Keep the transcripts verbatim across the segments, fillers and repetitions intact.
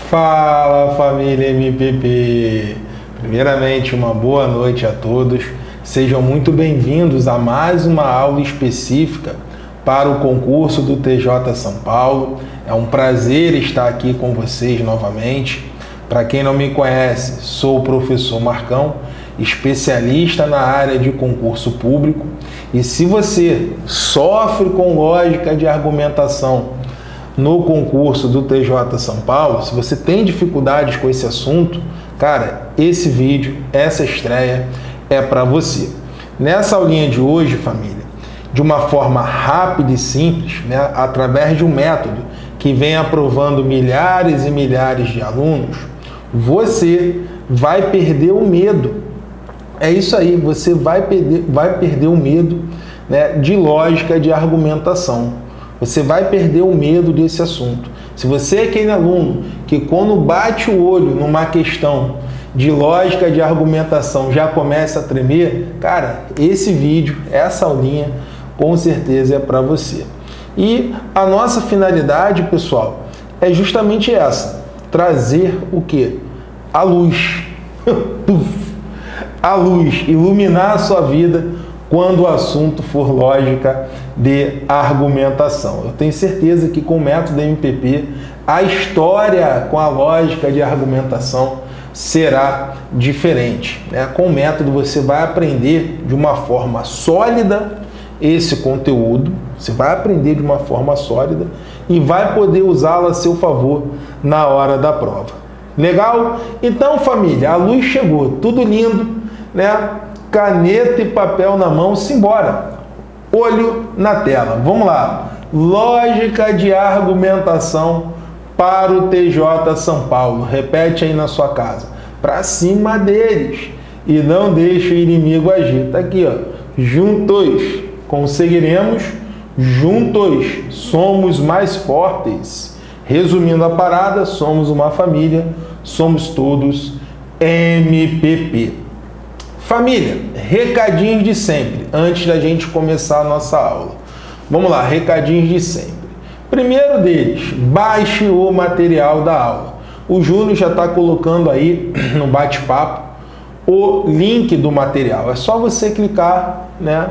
Fala, família M P P! Primeiramente, uma boa noite a todos. Sejam muito bem-vindos a mais uma aula específica para o concurso do T J São Paulo. É um prazer estar aqui com vocês novamente. Para quem não me conhece, sou o professor Marcão, especialista na área de concurso público. E se você sofre com lógica de argumentação no concurso do T J São Paulo, se você tem dificuldades com esse assunto, cara, esse vídeo, essa estreia é para você. Nessa aulinha de hoje, família, de uma forma rápida e simples, né, através de um método que vem aprovando milhares e milhares de alunos, você vai perder o medo. É isso aí, você vai perder, vai perder o medo, né, de lógica de argumentação. Você vai perder o medo desse assunto. Se você é aquele aluno que quando bate o olho numa questão de lógica de argumentação já começa a tremer, cara, esse vídeo, essa aulinha, com certeza é para você. E a nossa finalidade, pessoal, é justamente essa: trazer o quê? A luz. A luz, iluminar a sua vida quando o assunto for lógica de argumentação. Eu tenho certeza que com o método M P P, a história com a lógica de argumentação será diferente, né? Com o método você vai aprender de uma forma sólida esse conteúdo, você vai aprender de uma forma sólida e vai poder usá-lo a seu favor na hora da prova. Legal? Então, família, a luz chegou, tudo lindo, né? Caneta e papel na mão, simbora. Olho na tela. Vamos lá. Lógica de argumentação para o T J São Paulo. Repete aí na sua casa. Para cima deles. E não deixe o inimigo agir. Tá aqui, ó. Juntos conseguiremos. Juntos somos mais fortes. Resumindo a parada, somos uma família. Somos todos M P P. Família, recadinhos de sempre, antes da gente começar a nossa aula. Vamos lá, recadinhos de sempre. Primeiro deles, baixe o material da aula. O Júnior já está colocando aí no bate-papo o link do material. É só você clicar, né,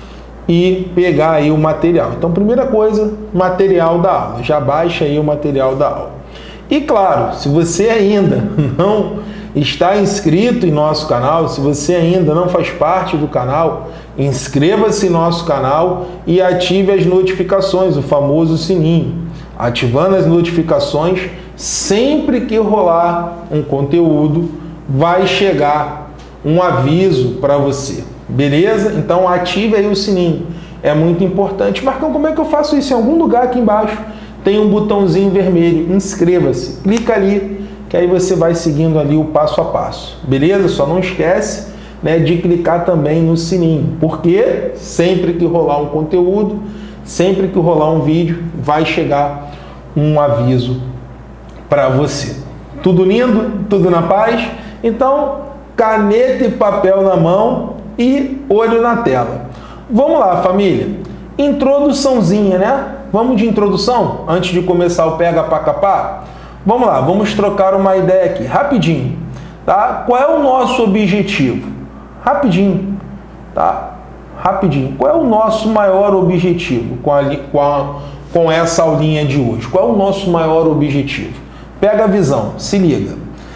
e pegar aí o material. Então, primeira coisa, material da aula. Já baixa aí o material da aula. E claro, se você ainda não está inscrito em nosso canal, se você ainda não faz parte do canal, inscreva-se em nosso canal e ative as notificações, o famoso sininho. Ativando as notificações, sempre que rolar um conteúdo, vai chegar um aviso para você. Beleza? Então ative aí o sininho. É muito importante. Marcão, como é que eu faço isso? Em algum lugar aqui embaixo tem um botãozinho vermelho. Inscreva-se. Clica ali, que aí você vai seguindo ali o passo a passo. Beleza? Só não esquece, né, de clicar também no sininho, porque sempre que rolar um conteúdo, sempre que rolar um vídeo, vai chegar um aviso para você. Tudo lindo? Tudo na paz? Então, caneta e papel na mão e olho na tela. Vamos lá, família. Introduçãozinha, né? Vamos de introdução antes de começar o pega pra capar? Vamos lá, vamos trocar uma ideia aqui, rapidinho, tá? Qual é o nosso objetivo? Rapidinho, tá? Rapidinho. Qual é o nosso maior objetivo com, a, com, a, com essa aulinha de hoje? Qual é o nosso maior objetivo? Pega a visão, se liga.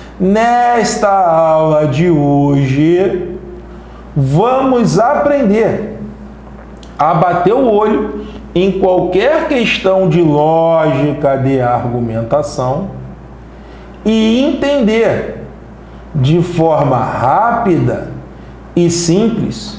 Nesta aula de hoje, vamos aprender a bater o olho em qualquer questão de lógica de argumentação e entender de forma rápida e simples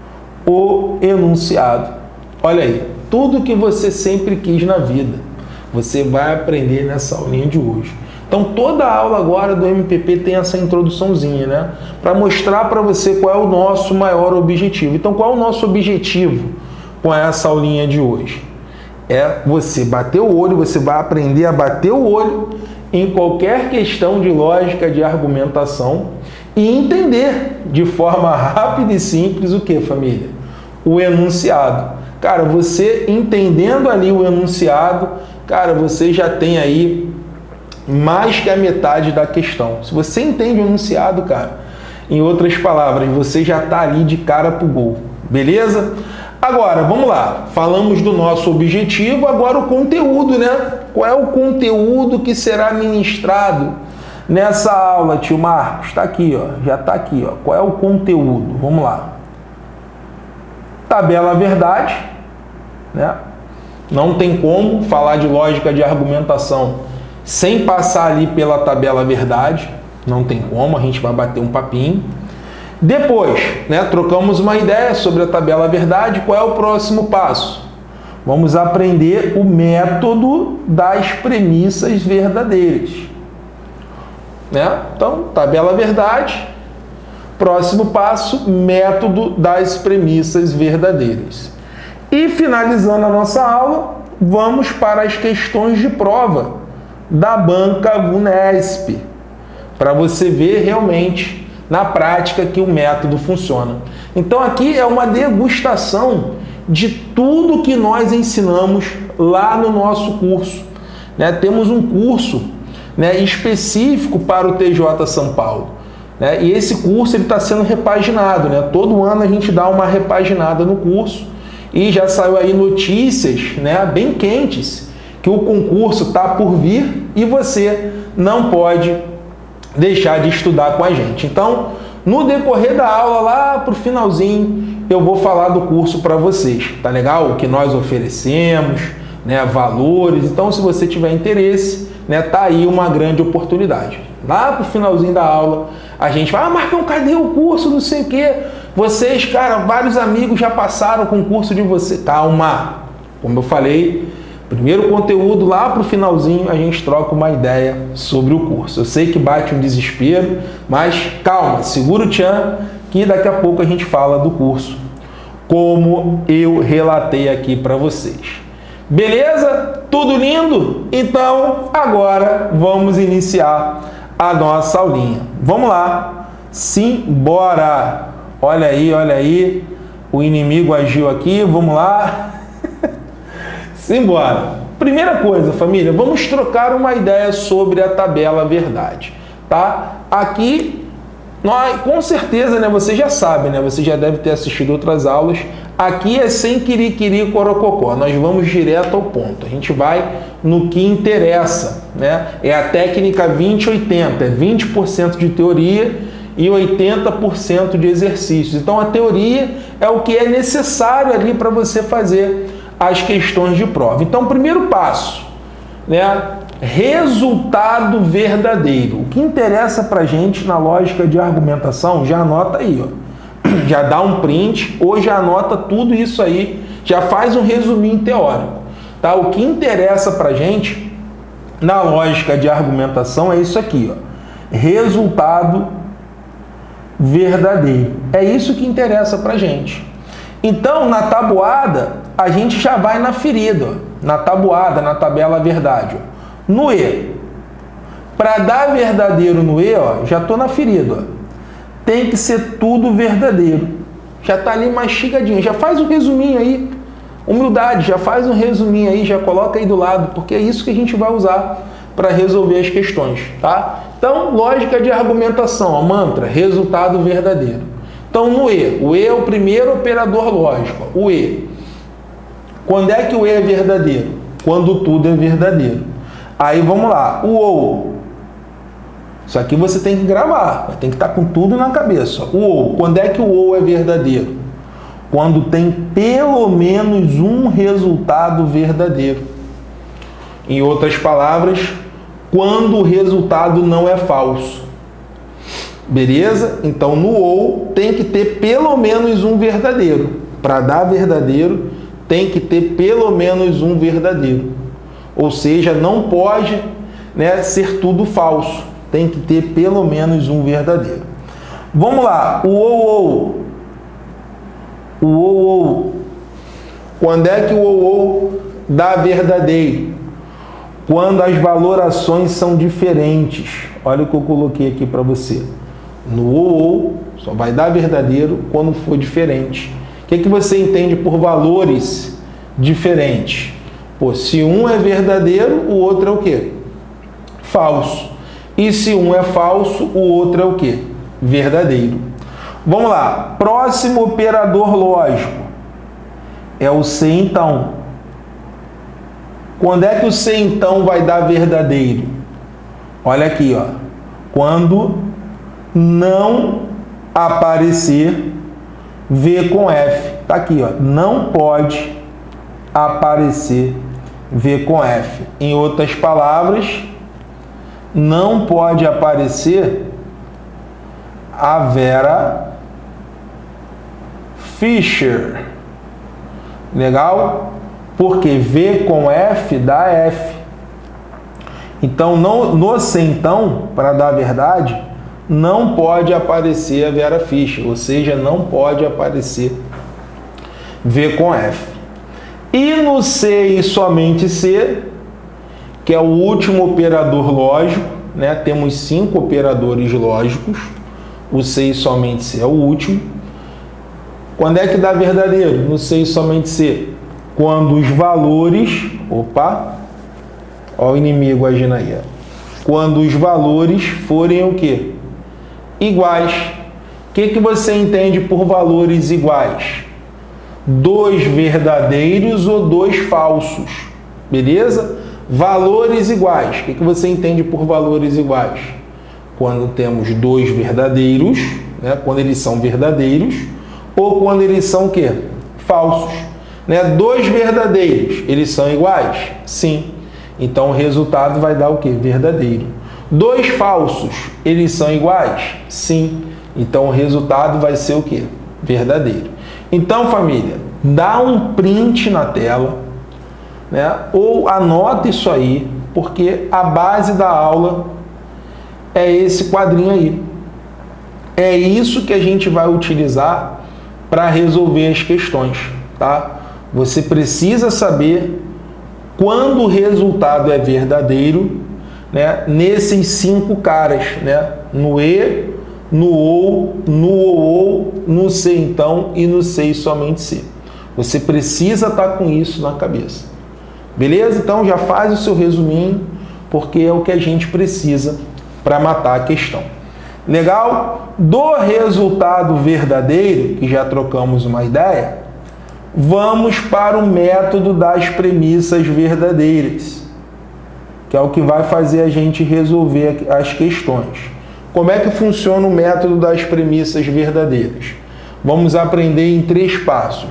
o enunciado. Olha aí, tudo que você sempre quis na vida, você vai aprender nessa aulinha de hoje. Então toda a aula agora do M P P tem essa introduçãozinha, né? Para mostrar para você qual é o nosso maior objetivo. Então qual é o nosso objetivo com essa aulinha de hoje? É você bater o olho, você vai aprender a bater o olho em qualquer questão de lógica de argumentação e entender de forma rápida e simples o que, família? O enunciado. Cara, você entendendo ali o enunciado, cara, você já tem aí mais que a metade da questão. Se você entende o enunciado, cara, em outras palavras, você já está ali de cara pro gol, beleza? Agora, vamos lá, falamos do nosso objetivo, agora o conteúdo, né? Qual é o conteúdo que será ministrado nessa aula, tio Marcos? Está aqui, ó, já está aqui, ó. Qual é o conteúdo? Vamos lá. Tabela verdade, né? Não tem como falar de lógica de argumentação sem passar ali pela tabela verdade, não tem como, a gente vai bater um papinho. Depois, né, trocamos uma ideia sobre a tabela verdade. Qual é o próximo passo? Vamos aprender o método das premissas verdadeiras, né? Então, tabela verdade. Próximo passo, método das premissas verdadeiras. E finalizando a nossa aula, vamos para as questões de prova da banca VUNESP, para você ver realmente na prática que o método funciona. Então aqui é uma degustação de tudo que nós ensinamos lá no nosso curso, né? Temos um curso, né, específico para o T J São Paulo, né? E esse curso ele está sendo repaginado, né? Todo ano a gente dá uma repaginada no curso e já saiu aí notícias, né, bem quentes que o concurso está por vir e você não pode deixar de estudar com a gente. Então, no decorrer da aula, lá para o finalzinho, eu vou falar do curso para vocês, tá legal? O que nós oferecemos, né, valores. Então, se você tiver interesse, né, tá aí uma grande oportunidade. Lá para o finalzinho da aula, a gente vai, ah, Marcão, cadê o curso, não sei o quê? Vocês, cara, vários amigos já passaram o concurso de você. Calma, como eu falei, primeiro conteúdo, lá para o finalzinho a gente troca uma ideia sobre o curso. Eu sei que bate um desespero, mas calma, segura o tchan, que daqui a pouco a gente fala do curso, como eu relatei aqui para vocês. Beleza? Tudo lindo? Então, agora vamos iniciar a nossa aulinha. Vamos lá, simbora! Olha aí, olha aí, o inimigo agiu aqui, vamos lá. Simbora! Primeira coisa, família, vamos trocar uma ideia sobre a tabela verdade, tá? Aqui, nós, com certeza, né, você já sabe, né, você já deve ter assistido outras aulas. Aqui é sem quiriquiri corococó, nós vamos direto ao ponto. A gente vai no que interessa, né? É a técnica vinte oitenta, é vinte por cento de teoria e oitenta por cento de exercícios. Então, a teoria é o que é necessário ali para você fazer as questões de prova. Então, primeiro passo, né? Resultado verdadeiro. O que interessa para a gente na lógica de argumentação, já anota aí, ó. Já dá um print ou já anota tudo isso aí, já faz um resuminho teórico, tá? O que interessa para a gente na lógica de argumentação é isso aqui, ó. Resultado verdadeiro. É isso que interessa para a gente. Então, na tabuada, a gente já vai na ferida, ó. Na tabuada, na tabela verdade, ó. No E. Para dar verdadeiro no E, ó, já estou na ferida, ó. Tem que ser tudo verdadeiro. Já está ali mastigadinho. Já faz um resuminho aí. Humildade, já faz um resuminho aí, já coloca aí do lado, porque é isso que a gente vai usar para resolver as questões, tá? Então, lógica de argumentação, ó, mantra, resultado verdadeiro. Então, no E, o E é o primeiro operador lógico, ó, o E. Quando é que o E é verdadeiro? Quando tudo é verdadeiro. Aí, vamos lá, o OU. Isso aqui você tem que gravar, tem que estar com tudo na cabeça. O OU, quando é que o OU é verdadeiro? Quando tem pelo menos um resultado verdadeiro. Em outras palavras, quando o resultado não é falso. Beleza? Então, no OU tem que ter pelo menos um verdadeiro. Para dar verdadeiro, tem que ter pelo menos um verdadeiro. Ou seja, não pode, né, ser tudo falso. Tem que ter pelo menos um verdadeiro. Vamos lá, o OU. O OU. Quando é que o OU dá verdadeiro? Quando as valorações são diferentes. Olha o que eu coloquei aqui para você. No OU só vai dar verdadeiro quando for diferente. O que é que você entende por valores diferentes? Pô, se um é verdadeiro, o outro é o quê? falso. E se um é falso, o outro é o quê? Verdadeiro. Vamos lá. Próximo operador lógico é o se então. Quando é que o se então vai dar verdadeiro? Olha aqui, ó. Quando não aparecer V com F. Tá aqui, ó. Não pode aparecer V com F. Em outras palavras, não pode aparecer a Vera Fischer. Legal? Porque V com F dá F. Então, no, no se então, para dar a verdade, não pode aparecer a Vera Fischer, ou seja, não pode aparecer V com F. E no se e somente se, que é o último operador lógico, né? Temos cinco operadores lógicos, o se e somente se é o último. Quando é que dá verdadeiro? No se e somente se. Quando os valores... Opa! Olha o inimigo agindo aí. Ó. Quando os valores forem o quê? Iguais. O que, que você entende por valores iguais? Dois verdadeiros ou dois falsos. Beleza? Valores iguais. O que, que você entende por valores iguais? Quando temos dois verdadeiros, né? Quando eles são verdadeiros, ou quando eles são o quê? Falsos. Né? Dois verdadeiros, eles são iguais? Sim. Então o resultado vai dar o quê? Verdadeiro. Dois falsos, eles são iguais? Sim. Então o resultado vai ser o quê? Verdadeiro. Então, família, dá um print na tela, né? Ou anota isso aí, porque a base da aula é esse quadrinho aí. É isso que a gente vai utilizar para resolver as questões, tá? Você precisa saber quando o resultado é verdadeiro, né? Nesses cinco caras, né? No e, no ou, no ou, no se então e no se e somente se. Você precisa estar com isso na cabeça. Beleza? Então já faz o seu resuminho, porque é o que a gente precisa para matar a questão. Legal? Do resultado verdadeiro, que já trocamos uma ideia, vamos para o método das premissas verdadeiras, que é o que vai fazer a gente resolver as questões. Como é que funciona o método das premissas verdadeiras? Vamos aprender em três passos.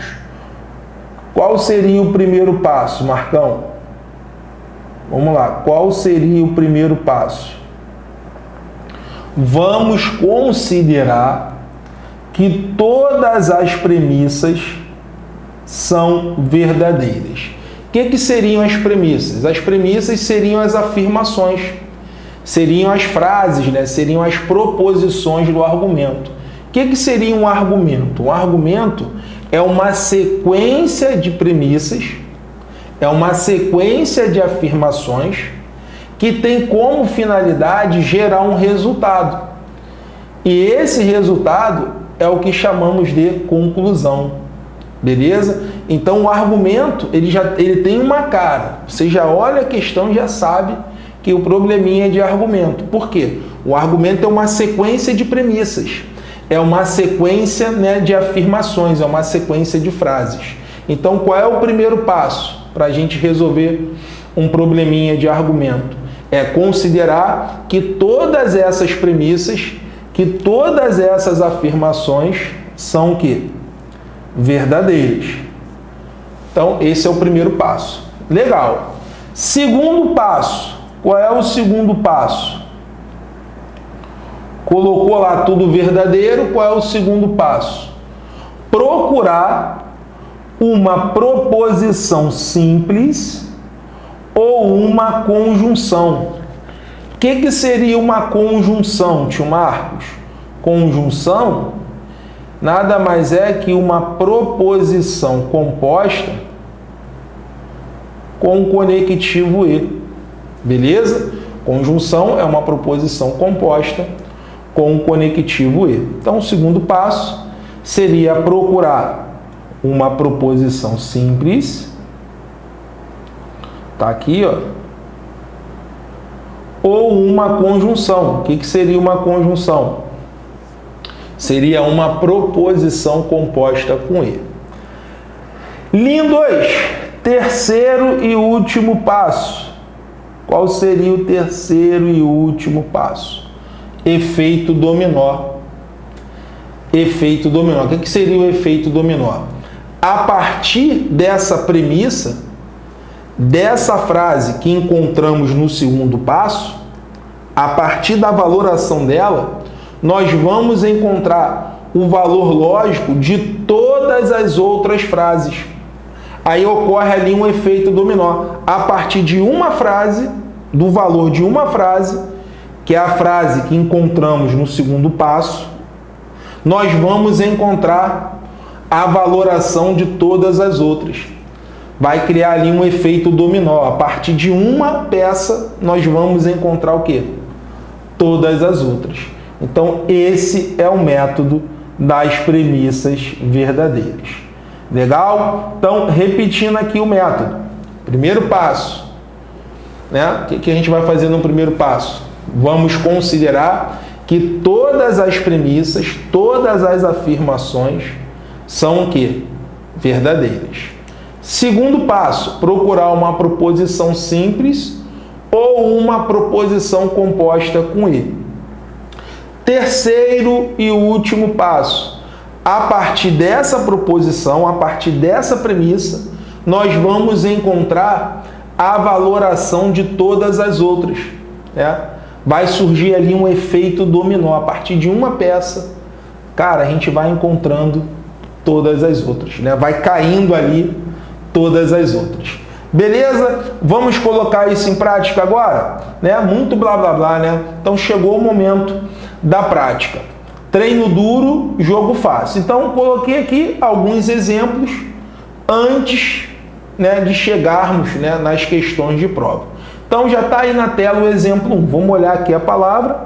Qual seria o primeiro passo, Marcão? Vamos lá. Qual seria o primeiro passo? Vamos considerar que todas as premissas são verdadeiras. O que, que seriam as premissas? As premissas seriam as afirmações, seriam as frases, né? Seriam as proposições do argumento. O que, que seria um argumento? Um argumento é uma sequência de premissas, é uma sequência de afirmações que tem como finalidade gerar um resultado. E esse resultado é o que chamamos de conclusão. Beleza? Então o argumento ele já ele tem uma cara. Você já olha a questão e já sabe que o probleminha é de argumento. Por quê? O argumento é uma sequência de premissas. É uma sequência, né, de afirmações, é uma sequência de frases. Então qual é o primeiro passo para a gente resolver um probleminha de argumento? É considerar que todas essas premissas, que todas essas afirmações são o quê? Verdadeiras. Então, esse é o primeiro passo. Legal. Segundo passo. Qual é o segundo passo? Colocou lá tudo verdadeiro. Qual é o segundo passo? Procurar uma proposição simples ou uma conjunção. O que, que seria uma conjunção, tio Marcos? Conjunção nada mais é que uma proposição composta com o conectivo e. Beleza? Conjunção é uma proposição composta com o conectivo e. Então, o segundo passo seria procurar uma proposição simples. Tá aqui, ó. ou uma conjunção. O que, que seria uma conjunção? Seria uma proposição composta com E. Linha dois, terceiro e último passo. Qual seria o terceiro e último passo? Efeito dominó. Efeito dominó. O que, que seria o efeito dominó? A partir dessa premissa, dessa frase que encontramos no segundo passo, a partir da valoração dela, nós vamos encontrar o valor lógico de todas as outras frases. Aí ocorre ali um efeito dominó. A partir de uma frase, do valor de uma frase, que é a frase que encontramos no segundo passo, nós vamos encontrar a valoração de todas as outras. Vai criar ali um efeito dominó. A partir de uma peça, nós vamos encontrar o quê? Todas as outras. Então, esse é o método das premissas verdadeiras. Legal? Então, repetindo aqui o método. Primeiro passo, né? O que, que a gente vai fazer no primeiro passo? Vamos considerar que todas as premissas, todas as afirmações são o quê? Verdadeiras. Segundo passo, procurar uma proposição simples ou uma proposição composta com E. Terceiro e último passo, a partir dessa proposição, a partir dessa premissa, nós vamos encontrar a valoração de todas as outras, né? Vai surgir ali um efeito dominó. A partir de uma peça, cara, a gente vai encontrando todas as outras, né? Vai caindo ali todas as outras. Beleza? Vamos colocar isso em prática agora? Né? Muito blá blá blá, né? Então chegou o momento da prática. Treino duro, jogo fácil. Então coloquei aqui alguns exemplos antes, né, de chegarmos, né, nas questões de prova. Então já está aí na tela o exemplo um. Vamos olhar aqui a palavra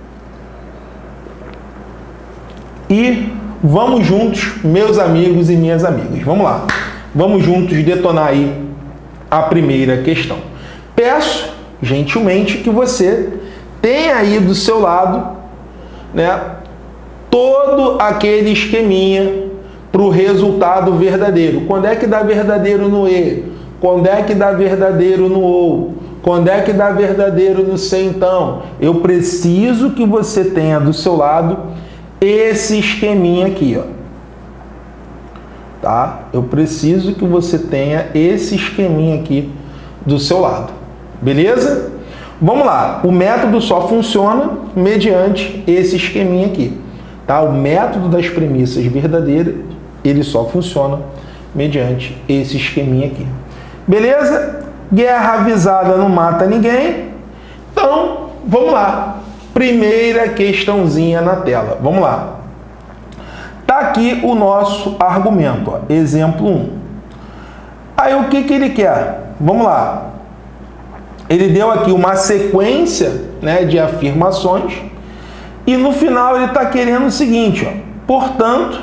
e vamos juntos, meus amigos e minhas amigas. Vamos lá. Vamos juntos detonar aí a primeira questão. Peço, gentilmente, que você tenha aí do seu lado, né, todo aquele esqueminha para o resultado verdadeiro. Quando é que dá verdadeiro no E? Quando é que dá verdadeiro no OU? Quando é que dá verdadeiro no C, então? Eu preciso que você tenha do seu lado esse esqueminha aqui, ó. Tá? Eu preciso que você tenha esse esqueminha aqui do seu lado. Beleza? Vamos lá. O método só funciona mediante esse esqueminha aqui. Tá? O método das premissas verdadeiras, ele só funciona mediante esse esqueminha aqui. Beleza? Guerra avisada não mata ninguém. Então, vamos lá. Primeira questãozinha na tela. Vamos lá. Tá aqui o nosso argumento, ó. Exemplo um. Aí o que que ele quer? Vamos lá. Ele deu aqui uma sequência, né, de afirmações e no final ele está querendo o seguinte, ó. Portanto,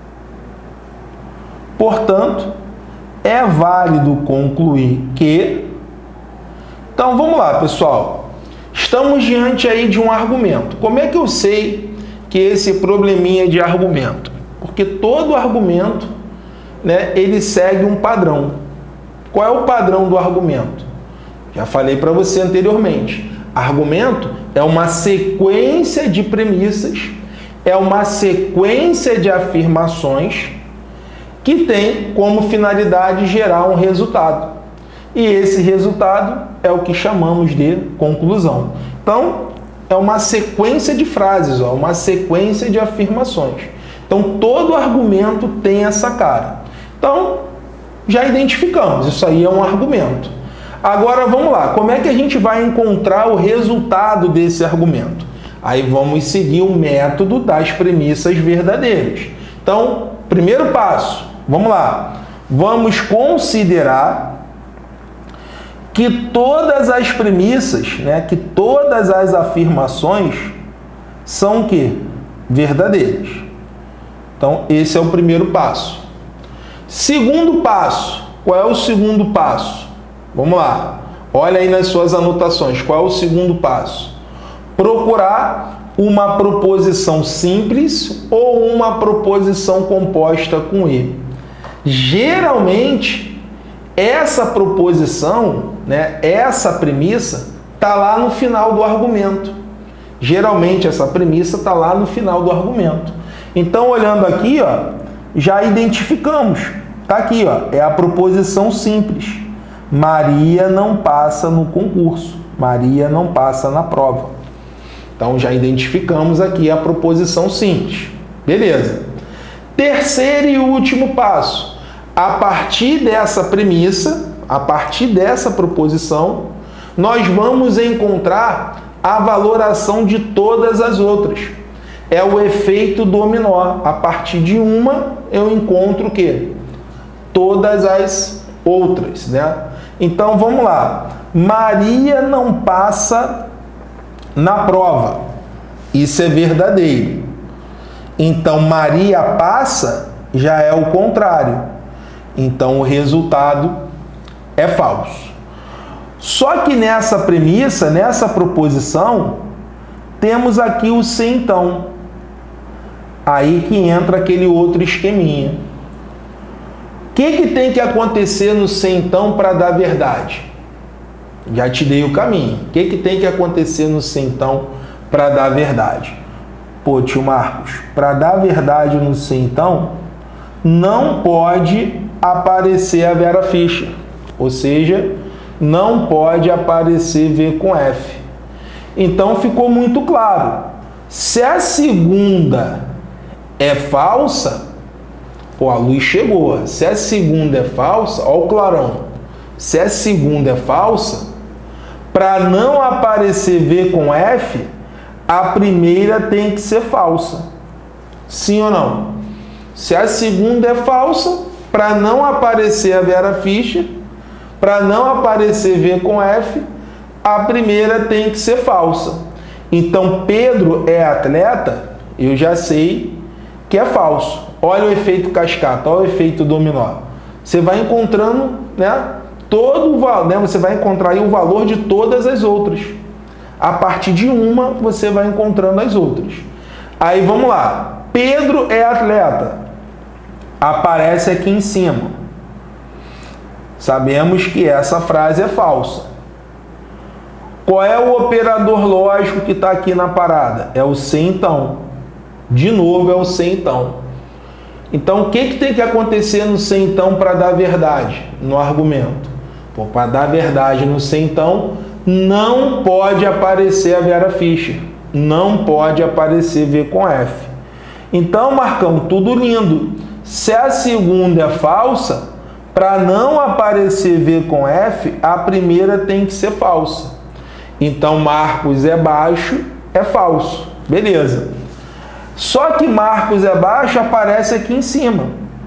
portanto, é válido concluir que... Então vamos lá, pessoal. Estamos diante aí de um argumento. Como é que eu sei que esse probleminha de argumento? Porque todo argumento, né, ele segue um padrão. Qual é o padrão do argumento? Já falei para você anteriormente. Argumento é uma sequência de premissas, é uma sequência de afirmações que tem como finalidade gerar um resultado. E esse resultado é o que chamamos de conclusão. Então, é uma sequência de frases, ó, uma sequência de afirmações. Então, todo argumento tem essa cara. Então, já identificamos, isso aí é um argumento. Agora, vamos lá, como é que a gente vai encontrar o resultado desse argumento? Aí vamos seguir o método das premissas verdadeiras. Então, primeiro passo, vamos lá. Vamos considerar que todas as premissas, né, que todas as afirmações são o quê? Verdadeiras. Então, esse é o primeiro passo. Segundo passo, qual é o segundo passo? Vamos lá. Olha aí nas suas anotações, qual é o segundo passo? Procurar uma proposição simples ou uma proposição composta com e. Geralmente, essa proposição, né, essa premissa, está lá no final do argumento. Geralmente, essa premissa está lá no final do argumento. Então, olhando aqui, ó, já identificamos. Está aqui, ó, é a proposição simples. Maria não passa no concurso. Maria não passa na prova. Então, já identificamos aqui a proposição simples. Beleza. Terceiro e último passo. A partir dessa premissa, a partir dessa proposição, nós vamos encontrar a valoração de todas as outras. É o efeito dominó. A partir de uma, eu encontro o quê? Todas as outras, né? Então, vamos lá. Maria não passa na prova. Isso é verdadeiro. Então, Maria passa já é o contrário. Então, o resultado é falso. Só que nessa premissa, nessa proposição, temos aqui o se então. Aí que entra aquele outro esqueminha. O que, que tem que acontecer no se então para dar verdade? Já te dei o caminho. O que, que tem que acontecer no se então para dar verdade? Pô, tio Marcos, para dar verdade no se então, não pode aparecer a Vera Fischer. Ou seja, não pode aparecer V com F. Então ficou muito claro. Se a segunda é falsa, pô, a luz chegou. Se a segunda é falsa, ó o clarão. Se a segunda é falsa, para não aparecer V com F, a primeira tem que ser falsa. Sim ou não? Se a segunda é falsa, para não aparecer a Vera Fischer, para não aparecer V com F, a primeira tem que ser falsa. Então, Pedro é atleta, eu já sei que é falso. Olha o efeito cascata, olha o efeito dominó. Você vai encontrando, né, todo o valor, né, você vai encontrar aí o valor de todas as outras. A partir de uma, você vai encontrando as outras. Aí, vamos lá. Pedro é atleta. Aparece aqui em cima. Sabemos que essa frase é falsa. Qual é o operador lógico que está aqui na parada? É o se então. De novo, é o se então. Então, o que, que tem que acontecer no se então para dar verdade no argumento? Para dar verdade no se então, não pode aparecer a Vera Fischer. Não pode aparecer V com F. Então, Marcão, tudo lindo. Se a segunda é falsa, para não aparecer V com F, a primeira tem que ser falsa. Então, Marcos é baixo, é falso. Beleza. Só que Marcos é baixo aparece aqui em cima.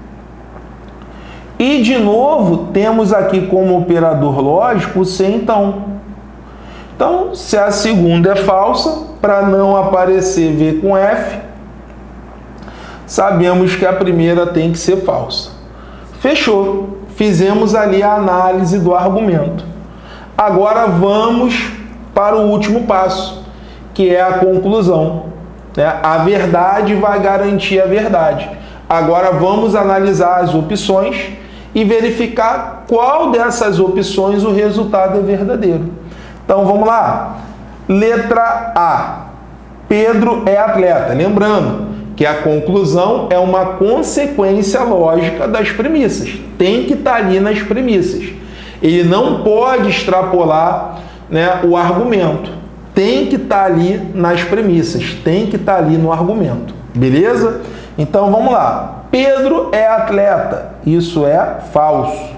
E, de novo, temos aqui como operador lógico o se então. Então, se a segunda é falsa, para não aparecer V com F, sabemos que a primeira tem que ser falsa. Fechou. Fizemos ali a análise do argumento. Agora vamos para o último passo, que é a conclusão. Né? A verdade vai garantir a verdade. Agora vamos analisar as opções e verificar qual dessas opções o resultado é verdadeiro. Então vamos lá. Letra A. Pedro é atleta. Lembrando que a conclusão é uma consequência lógica das premissas. Tem que estar ali nas premissas. Ele não pode extrapolar, né, o argumento. Tem que estar ali nas premissas. Tem que estar ali no argumento. Beleza? Então vamos lá. Pedro é atleta. Isso é falso.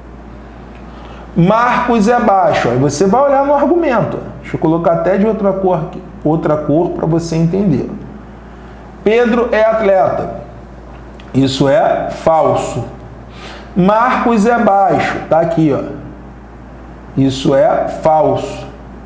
Marcos é baixo. Aí você vai olhar no argumento. Deixa eu colocar até de outra cor aqui. Outra cor para você entender. Pedro é atleta. Isso é falso. Marcos é baixo. Tá aqui, ó. Isso é falso.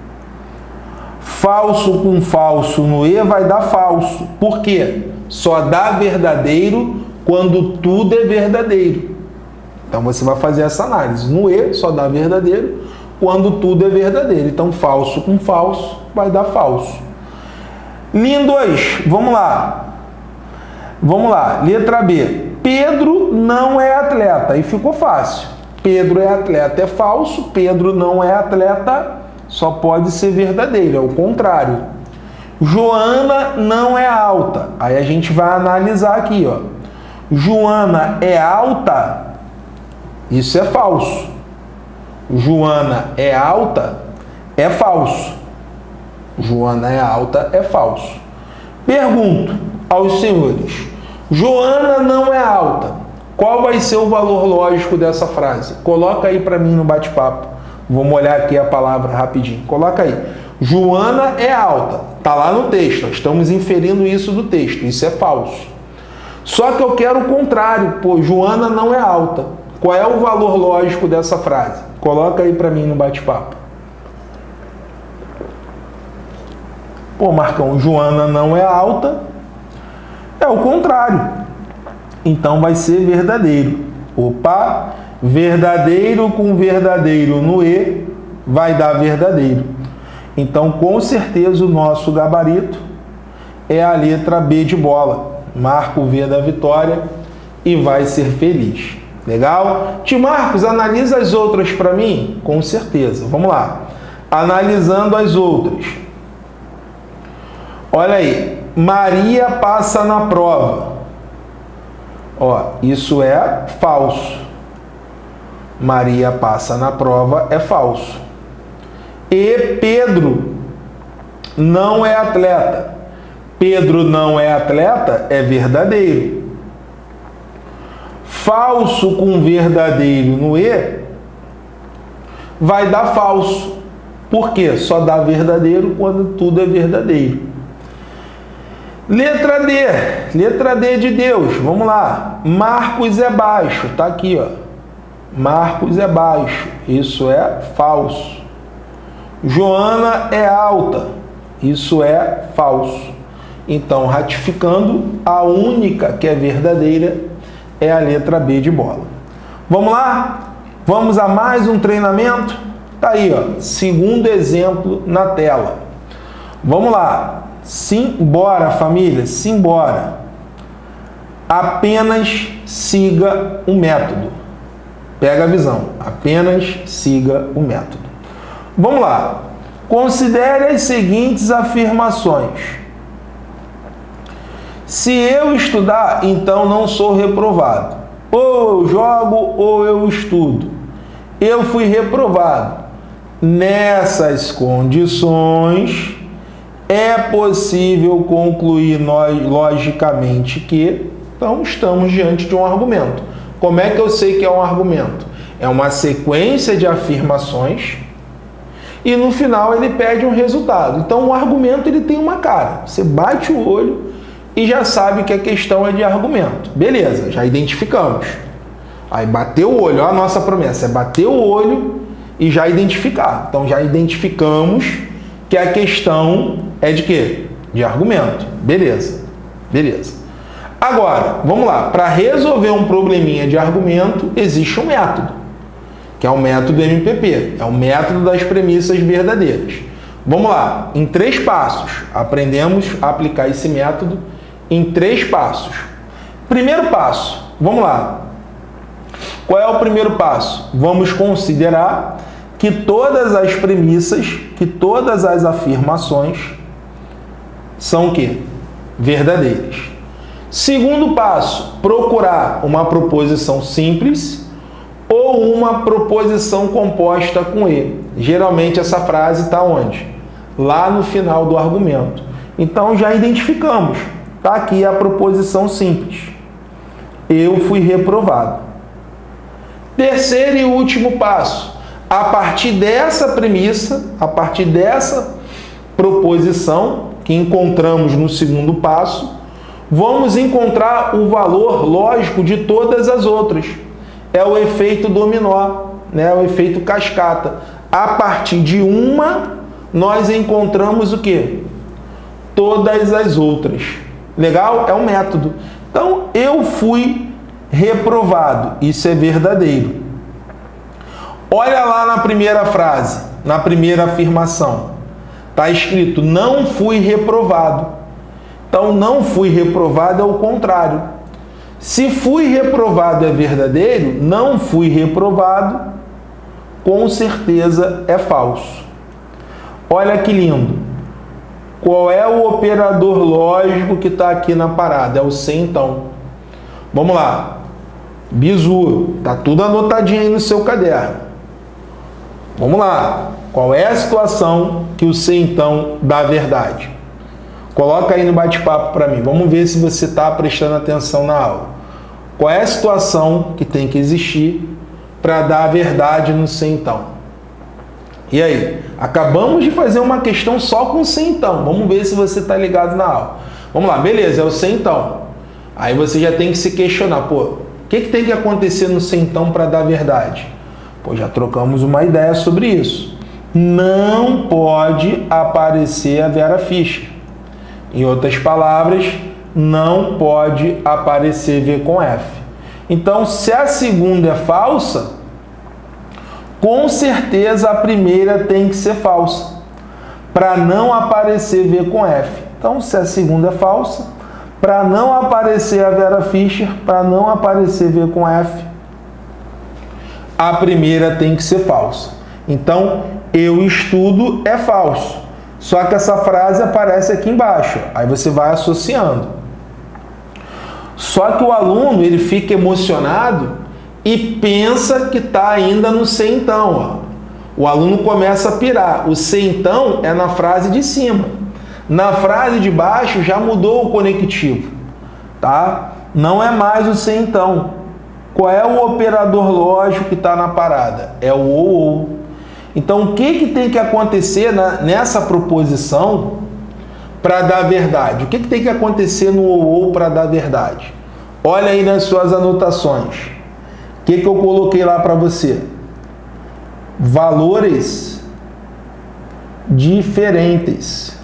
Falso com falso no E vai dar falso. Por quê? Só dá verdadeiro quando tudo é verdadeiro. Então você vai fazer essa análise. No E só dá verdadeiro quando tudo é verdadeiro. Então, falso com falso vai dar falso. Linha dois, vamos lá. Vamos lá, letra B. Pedro não é atleta. Aí ficou fácil. Pedro é atleta, é falso. Pedro não é atleta, só pode ser verdadeiro, é o contrário. Joana não é alta. Aí a gente vai analisar aqui, ó. Joana é alta? Isso é falso. Joana é alta? É falso. Joana é alta, é falso. Pergunto aos senhores: Joana não é alta. Qual vai ser o valor lógico dessa frase? Coloca aí para mim no bate-papo. Vamos olhar aqui a palavra rapidinho. Coloca aí. Joana é alta. Está lá no texto. Estamos inferindo isso do texto. Isso é falso. Só que eu quero o contrário. Pô, Joana não é alta. Qual é o valor lógico dessa frase? Coloca aí para mim no bate-papo. Pô, Marcão, Joana não é alta. É o contrário. Então vai ser verdadeiro. Opa, verdadeiro com verdadeiro no E vai dar verdadeiro. Então, com certeza, o nosso gabarito é a letra B de bola. Marca o V da vitória e vai ser feliz. Legal? Tio Marcos, analisa as outras para mim? Com certeza. Vamos lá. Analisando as outras. Olha aí. Maria passa na prova. Ó, isso é falso. Maria passa na prova é falso. E Pedro não é atleta. Pedro não é atleta é verdadeiro. Falso com verdadeiro no E vai dar falso. Por quê? Só dá verdadeiro quando tudo é verdadeiro. Letra D, letra D de Deus, vamos lá. Marcos é baixo, tá aqui, ó. Marcos é baixo, isso é falso. Joana é alta, isso é falso. Então, ratificando, a única que é verdadeira é a letra B de bola. Vamos lá? Vamos a mais um treinamento? Tá aí, ó. Segundo exemplo na tela. Vamos lá. Simbora, família, simbora. Apenas siga o método. Pega a visão. Apenas siga o método. Vamos lá. Considere as seguintes afirmações. Se eu estudar, então não sou reprovado. Ou eu jogo ou eu estudo. Eu fui reprovado. Nessas condições, é possível concluir nós, logicamente que, então, estamos diante de um argumento. Como é que eu sei que é um argumento? É uma sequência de afirmações e no final ele pede um resultado. Então, o argumento ele tem uma cara. Você bate o olho e já sabe que a questão é de argumento. Beleza, já identificamos. Aí bateu o olho, ó, a nossa promessa é bater o olho e já identificar. Então, já identificamos que a questão é de quê? De argumento. Beleza, beleza. Agora, vamos lá. Para resolver um probleminha de argumento, existe um método, que é o método M P P. É o método das premissas verdadeiras. Vamos lá. Em três passos, aprendemos a aplicar esse método em três passos. Primeiro passo, vamos lá. Qual é o primeiro passo? Vamos considerar que todas as premissas, que todas as afirmações são o quê? Verdadeiras. Segundo passo, procurar uma proposição simples ou uma proposição composta com E. Geralmente essa frase está onde? Lá no final do argumento. Então já identificamos. Está aqui a proposição simples. Eu fui reprovado. Terceiro e último passo. A partir dessa premissa, a partir dessa proposição que encontramos no segundo passo, vamos encontrar o valor lógico de todas as outras. É o efeito dominó, né? O efeito cascata. A partir de uma, nós encontramos o quê? Todas as outras. Legal? É um método. Então, eu fui reprovado. Isso é verdadeiro. Olha lá na primeira frase, na primeira afirmação. Está escrito, não fui reprovado. Então, não fui reprovado é o contrário. Se fui reprovado é verdadeiro, não fui reprovado, com certeza é falso. Olha que lindo. Qual é o operador lógico que está aqui na parada? É o se então. Vamos lá. Bizu, tá tudo anotadinho aí no seu caderno. Vamos lá. Qual é a situação que o se então dá verdade? Coloca aí no bate-papo para mim. Vamos ver se você está prestando atenção na aula. Qual é a situação que tem que existir para dar a verdade no se então? E aí? Acabamos de fazer uma questão só com se então. Vamos ver se você está ligado na aula. Vamos lá, beleza, é o se então. Aí você já tem que se questionar, pô, o que, que tem que acontecer no se então para dar verdade? Pô, já trocamos uma ideia sobre isso. Não pode aparecer a Vera Fischer. Em outras palavras, não pode aparecer V com F. Então, se a segunda é falsa, com certeza a primeira tem que ser falsa, para não aparecer V com F. Então, se a segunda é falsa, para não aparecer a Vera Fischer, para não aparecer V com F, a primeira tem que ser falsa. Então, eu estudo é falso. Só que essa frase aparece aqui embaixo. Aí você vai associando. Só que o aluno ele fica emocionado e pensa que está ainda no se então. Ó. O aluno começa a pirar. O se então é na frase de cima. Na frase de baixo já mudou o conectivo. Tá? Não é mais o se então. Qual é o operador lógico que está na parada? É o ou ou. Então, o que, que tem que acontecer na, nessa proposição para dar verdade? O que, que tem que acontecer no ou ou para dar verdade? Olha aí nas suas anotações. O que, que eu coloquei lá para você? Valores diferentes.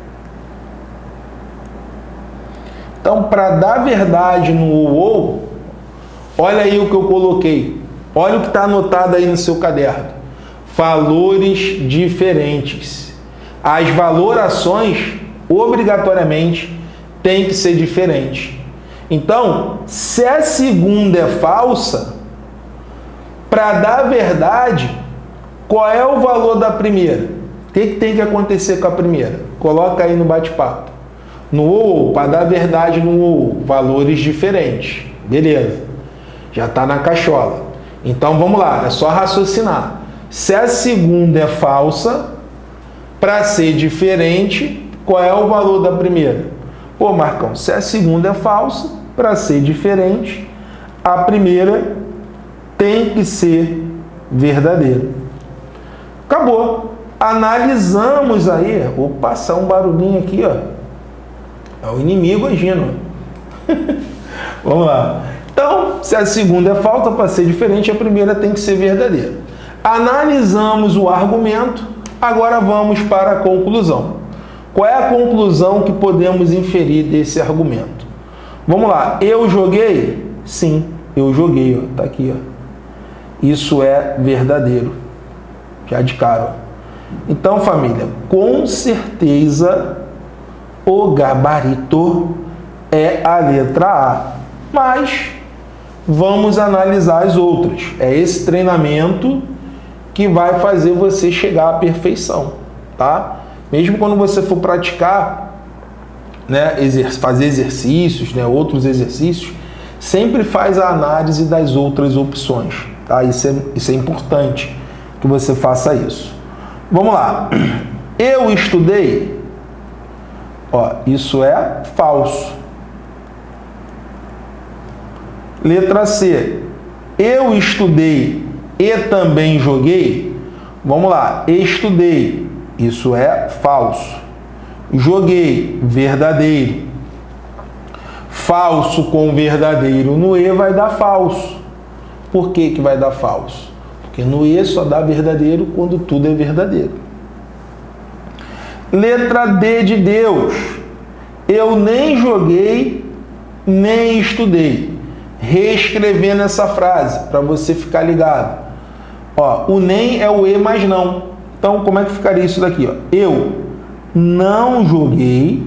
Então, para dar verdade no ou ou, olha aí o que eu coloquei. Olha o que está anotado aí no seu caderno. Valores diferentes. As valorações, obrigatoriamente, têm que ser diferentes. Então, se a segunda é falsa, para dar verdade, qual é o valor da primeira? O que, que tem que acontecer com a primeira? Coloca aí no bate-papo. No ou, para dar verdade no ou, valores diferentes. Beleza. Já está na cachola. Então, vamos lá. É só raciocinar. Se a segunda é falsa, para ser diferente, qual é o valor da primeira? Pô, Marcão, se a segunda é falsa, para ser diferente, a primeira tem que ser verdadeira. Acabou. Analisamos aí. Vou passar um barulhinho aqui, ó. É o inimigo agindo. Vamos lá. Então, se a segunda é falsa, para ser diferente, a primeira tem que ser verdadeira. Analisamos o argumento, agora vamos para a conclusão. Qual é a conclusão que podemos inferir desse argumento? Vamos lá, eu joguei? Sim, eu joguei, ó, tá aqui, ó. Isso é verdadeiro, já de cara. Ó. Então, família, com certeza o gabarito é a letra A, mas vamos analisar as outras. É esse treinamento que vai fazer você chegar à perfeição, tá? Mesmo quando você for praticar, né, exer- fazer exercícios, né, outros exercícios, sempre faz a análise das outras opções, tá? Isso é, isso é importante que você faça isso. Vamos lá. Eu estudei, ó, isso é falso. Letra C. Eu estudei e também joguei. Vamos lá. Estudei. Isso é falso. Joguei. Verdadeiro. Falso com verdadeiro no E vai dar falso. Por que que vai dar falso? Porque no E só dá verdadeiro quando tudo é verdadeiro. Letra D de Deus. Eu nem joguei, nem estudei. Reescrevendo essa frase, para você ficar ligado. Ó, o nem é o e mais não. Então, como é que ficaria isso daqui? Ó? Eu não joguei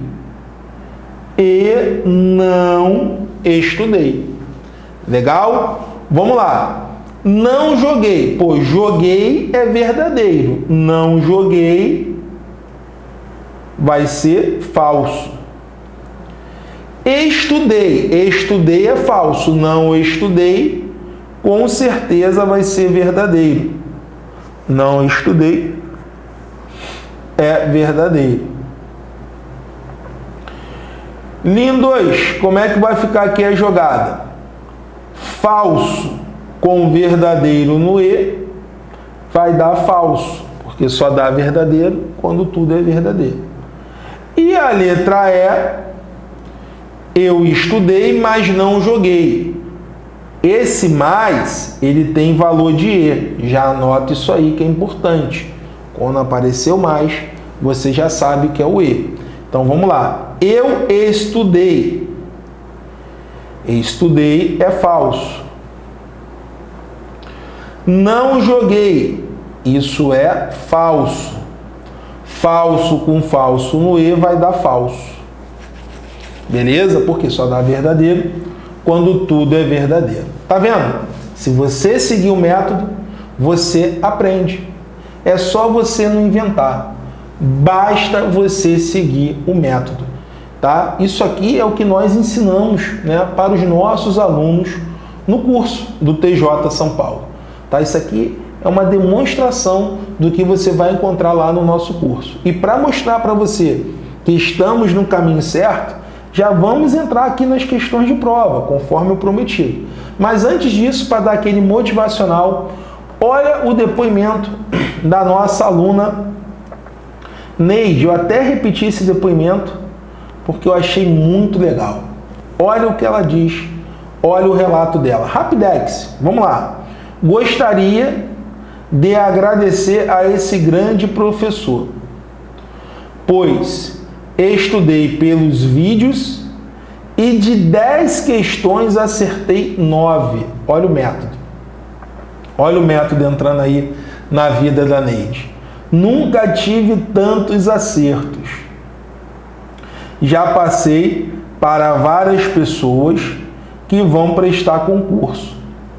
e não estudei. Legal? Vamos lá. Não joguei. Pô, joguei é verdadeiro. Não joguei vai ser falso. Estudei. Estudei é falso. Não estudei, com certeza vai ser verdadeiro. Não estudei é verdadeiro. Linha dois. Como é que vai ficar aqui a jogada? Falso com verdadeiro no e vai dar falso, porque só dá verdadeiro quando tudo é verdadeiro. E a letra E, eu estudei, mas não joguei. Esse mais, ele tem valor de E. Já anota isso aí que é importante. Quando apareceu mais, você já sabe que é o E. Então vamos lá. Eu estudei. Estudei é falso. Não joguei. Isso é falso. Falso com falso no E vai dar falso. Beleza? Porque só dá verdadeiro quando tudo é verdadeiro. Tá vendo? Se você seguir o método, você aprende. É só você não inventar. Basta você seguir o método. Tá? Isso aqui é o que nós ensinamos, né, para os nossos alunos no curso do T J São Paulo. Tá? Isso aqui é uma demonstração do que você vai encontrar lá no nosso curso. E para mostrar para você que estamos no caminho certo, já vamos entrar aqui nas questões de prova, conforme eu prometido. Mas antes disso, para dar aquele motivacional, olha o depoimento da nossa aluna Neide. Eu até repeti esse depoimento porque eu achei muito legal. Olha o que ela diz, olha o relato dela. Rapidex, vamos lá. Gostaria de agradecer a esse grande professor, pois estudei pelos vídeos e de dez questões acertei nove. Olha o método. Olha o método entrando aí na vida da Neide. Nunca tive tantos acertos. Já passei para várias pessoas que vão prestar concurso.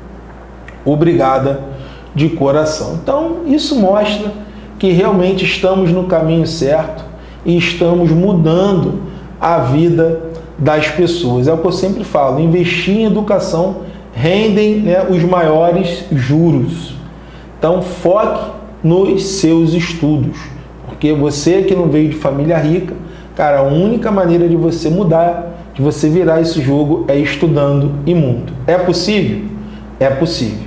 Obrigada de coração. Então, isso mostra que realmente estamos no caminho certo e estamos mudando a vida das pessoas. É o que eu sempre falo, investir em educação rendem, né, os maiores juros. Então, foque nos seus estudos, porque você que não veio de família rica, cara, a única maneira de você mudar, de você virar esse jogo é estudando e muito. É possível? É possível.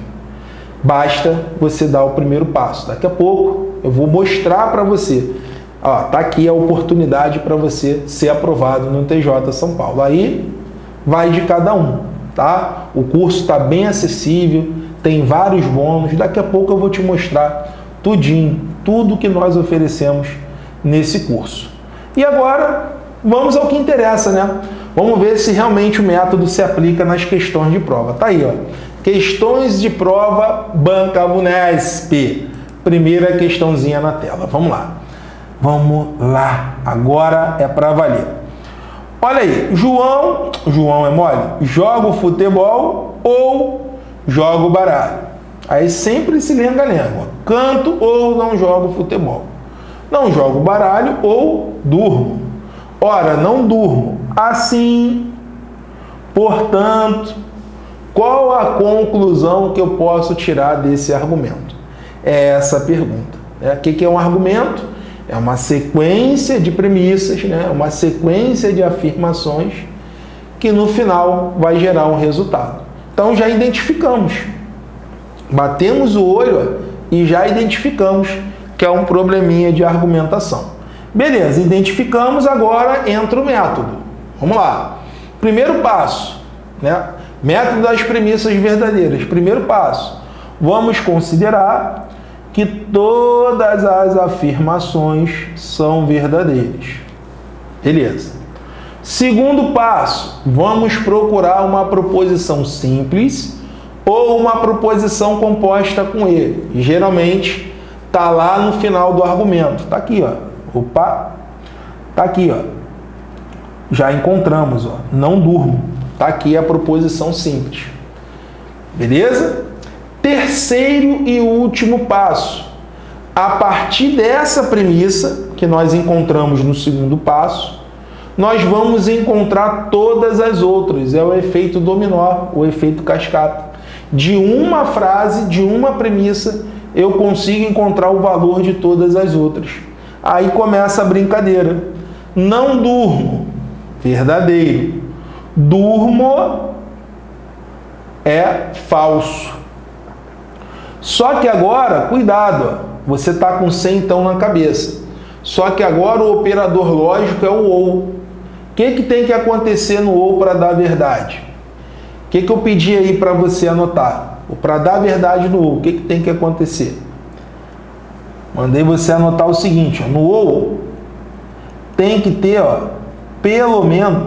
Basta você dar o primeiro passo. Daqui a pouco eu vou mostrar para você. Ó, tá aqui a oportunidade para você ser aprovado no T J São Paulo. Aí vai de cada um, tá? O curso está bem acessível, tem vários bônus. Daqui a pouco eu vou te mostrar tudinho, tudo que nós oferecemos nesse curso. E agora vamos ao que interessa, né? Vamos ver se realmente o método se aplica nas questões de prova. Tá aí, ó. Questões de prova Banca Unesp. Primeira questãozinha na tela. Vamos lá. Vamos lá. Agora é para valer. Olha aí. João, João é mole? Joga futebol ou joga baralho? Aí sempre se lenga-lenga. Canto ou não jogo futebol? Não jogo baralho ou durmo? Ora, não durmo. Assim, portanto, qual a conclusão que eu posso tirar desse argumento? É essa a pergunta. O que é um argumento? É uma sequência de premissas, né? Uma sequência de afirmações que no final vai gerar um resultado. Então já identificamos. Batemos o olho e já identificamos que é um probleminha de argumentação. Beleza, identificamos, agora entra o método. Vamos lá. Primeiro passo, né? Método das premissas verdadeiras. Primeiro passo, vamos considerar que todas as afirmações são verdadeiras. Beleza. Segundo passo, vamos procurar uma proposição simples ou uma proposição composta com E. Geralmente está lá no final do argumento. Está aqui, ó. Opa, está aqui, ó. Já encontramos, ó. Não durmo. Está aqui a proposição simples. Beleza? Terceiro e último passo. A partir dessa premissa que nós encontramos no segundo passo, nós vamos encontrar todas as outras. É o efeito dominó, o efeito cascata. De uma frase, de uma premissa, eu consigo encontrar o valor de todas as outras. Aí começa a brincadeira. Não durmo, verdadeiro. Durmo é falso. Só que agora, cuidado, ó, você está com C então na cabeça. Só que agora o operador lógico é o ou. O que, que tem que acontecer no ou para dar verdade? O que, que eu pedi aí para você anotar? Para dar verdade no ou, o que, que tem que acontecer? Mandei você anotar o seguinte, ó, no ou tem que ter, ó, pelo menos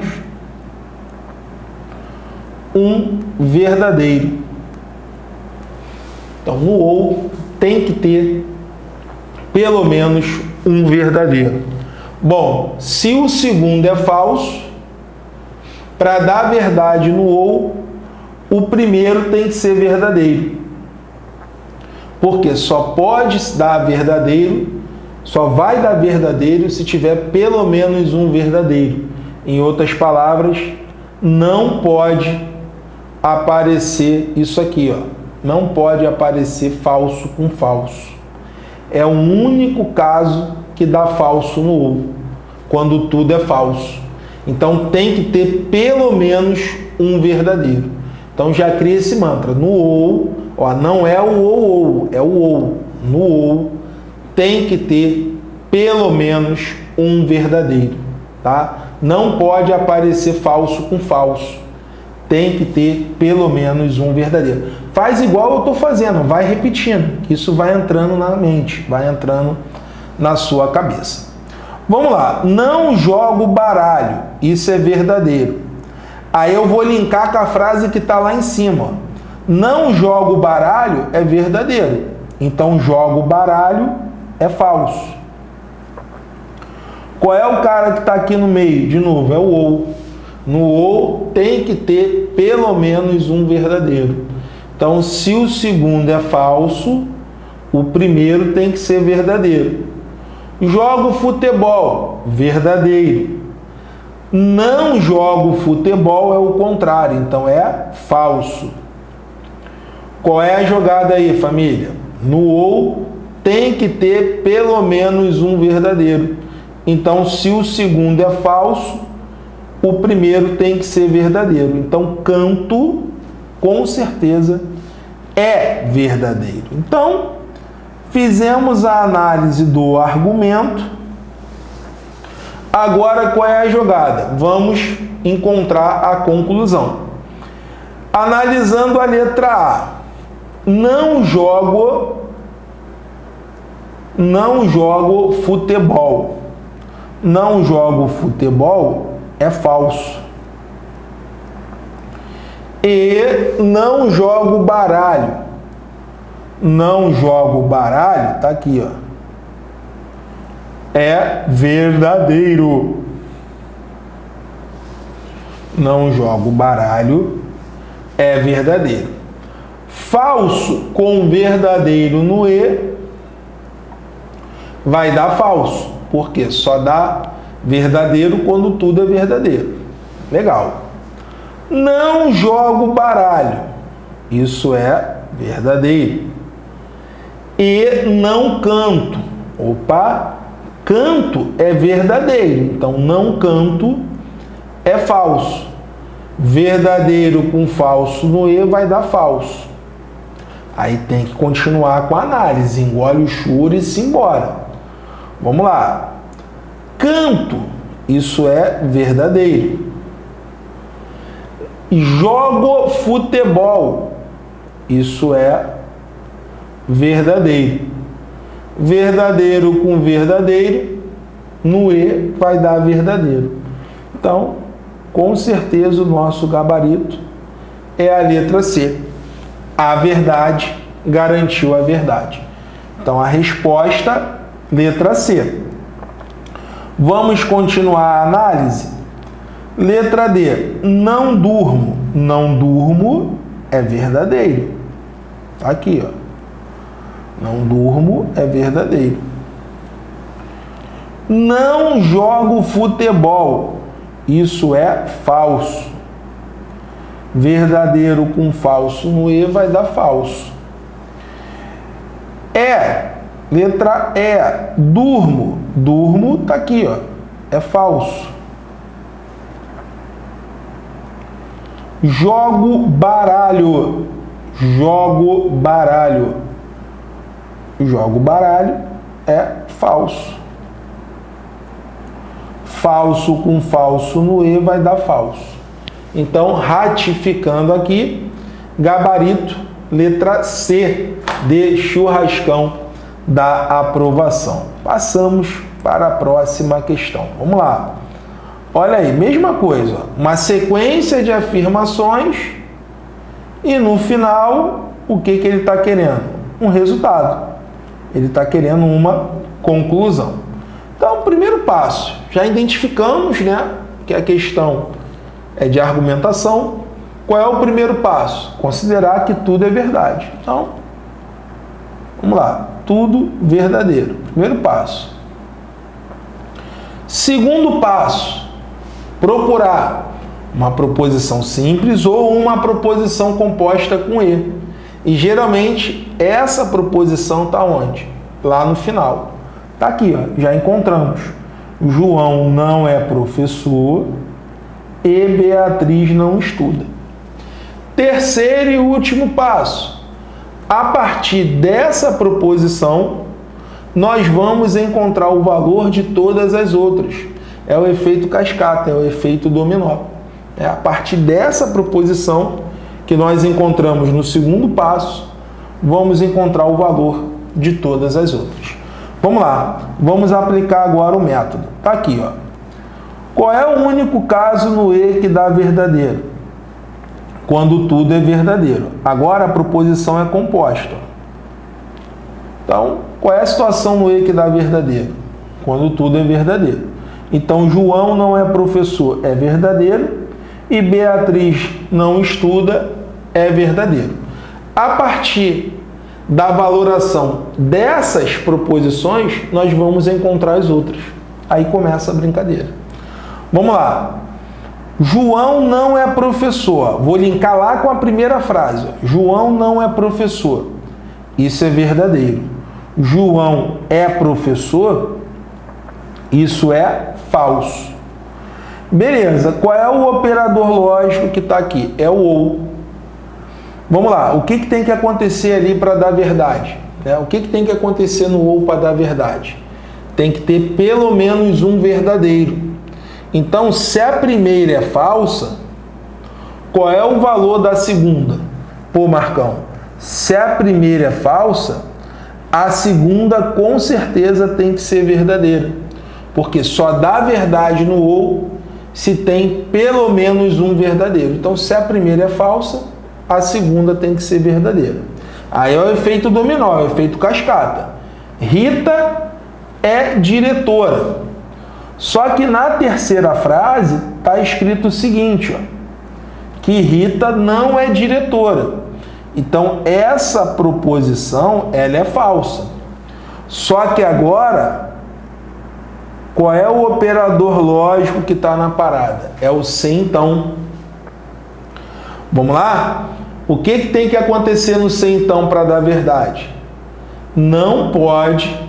um verdadeiro. Então, no ou tem que ter pelo menos um verdadeiro. Bom, se o segundo é falso, para dar verdade no ou, o primeiro tem que ser verdadeiro. Porque só pode dar verdadeiro, só vai dar verdadeiro se tiver pelo menos um verdadeiro. Em outras palavras, não pode aparecer isso aqui, ó. Não pode aparecer falso com falso. É o único caso que dá falso no ou, quando tudo é falso. Então tem que ter pelo menos um verdadeiro. Então já cria esse mantra. No ou, ó, não é o ou, ou, é o ou. No ou tem que ter pelo menos um verdadeiro, tá? Não pode aparecer falso com falso. Tem que ter pelo menos um verdadeiro. Faz igual eu estou fazendo, vai repetindo. Isso vai entrando na mente, vai entrando na sua cabeça. Vamos lá. Não jogo baralho. Isso é verdadeiro. Aí eu vou linkar com a frase que está lá em cima. Ó. Não jogo baralho é verdadeiro. Então jogo baralho é falso. Qual é o cara que está aqui no meio? De novo, é o ou. No ou tem que ter pelo menos um verdadeiro. Então, se o segundo é falso, o primeiro tem que ser verdadeiro. Jogo futebol, verdadeiro. Não jogo futebol é o contrário, então é falso. Qual é a jogada aí, família? No ou tem que ter pelo menos um verdadeiro. Então, se o segundo é falso, o primeiro tem que ser verdadeiro. Então, canto, com certeza, é verdadeiro. Então, fizemos a análise do argumento. Agora, qual é a jogada? Vamos encontrar a conclusão. Analisando a letra A. Não jogo, não jogo futebol. Não jogo futebol é falso. E não jogo baralho. Não jogo baralho, tá aqui, ó. É verdadeiro. Não jogo baralho é verdadeiro. Falso com verdadeiro no E vai dar falso, porque só dá verdadeiro quando tudo é verdadeiro. Legal. Não jogo baralho. Isso é verdadeiro. E não canto. Opa, canto é verdadeiro. Então, não canto é falso. Verdadeiro com falso no E vai dar falso. Aí tem que continuar com a análise. Engole o choro e se embora. Vamos lá. Canto, isso é verdadeiro. Jogo futebol, isso é verdadeiro. Verdadeiro com verdadeiro, no E vai dar verdadeiro. Então, com certeza o nosso gabarito é a letra C. a verdade, garantiu a verdade. Então, a resposta, letra C. Vamos continuar a análise? Letra D. Não durmo. Não durmo é verdadeiro. Aqui, ó. Não durmo é verdadeiro. Não jogo futebol. Isso é falso. Verdadeiro com falso no E vai dar falso. É, letra E, durmo. Durmo tá aqui, ó. É falso. Jogo baralho. Jogo baralho. Jogo baralho é falso. Falso com falso no E vai dar falso. Então, ratificando aqui, gabarito, letra C, de churrascão da aprovação. Passamos para a próxima questão. Vamos lá. Olha aí, mesma coisa, uma sequência de afirmações e no final, o que, que ele está querendo? Um resultado. Ele está querendo uma conclusão. Então, primeiro passo, já identificamos, né, que a questão é de argumentação. Qual é o primeiro passo? Considerar que tudo é verdade. Então, vamos lá. Tudo verdadeiro. Primeiro passo. Segundo passo, procurar uma proposição simples ou uma proposição composta com E. E geralmente essa proposição está onde? Lá no final. Está aqui, ó, já encontramos. João não é professor e Beatriz não estuda. Terceiro e último passo. A partir dessa proposição, nós vamos encontrar o valor de todas as outras. É o efeito cascata, é o efeito dominó. É a partir dessa proposição que nós encontramos no segundo passo, vamos encontrar o valor de todas as outras. Vamos lá, vamos aplicar agora o método. Está aqui, ó. Qual é o único caso no E que dá verdadeiro? Quando tudo é verdadeiro. Agora a proposição é composta. Então, qual é a situação no E que dá verdadeiro? Quando tudo é verdadeiro. Então, João não é professor, é verdadeiro. E Beatriz não estuda, é verdadeiro. A partir da valoração dessas proposições, nós vamos encontrar as outras. Aí começa a brincadeira. Vamos lá. João não é professor. Vou linkar lá com a primeira frase. João não é professor. Isso é verdadeiro. João é professor. Isso é falso. Beleza. Qual é o operador lógico que está aqui? É o ou. Vamos lá. O que, que tem que acontecer ali para dar verdade? É, o que, que tem que acontecer no ou para dar verdade? Tem que ter pelo menos um verdadeiro. Então, se a primeira é falsa, qual é o valor da segunda? Pô, Marcão, se a primeira é falsa, a segunda com certeza tem que ser verdadeira. Porque só dá verdade no ou se tem pelo menos um verdadeiro. Então, se a primeira é falsa, a segunda tem que ser verdadeira. Aí é o efeito dominó, é o efeito cascata. Rita é diretora. Só que na terceira frase está escrito o seguinte, ó, que Rita não é diretora. Então, essa proposição ela é falsa. Só que agora, qual é o operador lógico que está na parada? É o se então. Vamos lá? O que, que tem que acontecer no se então para dar verdade? Não pode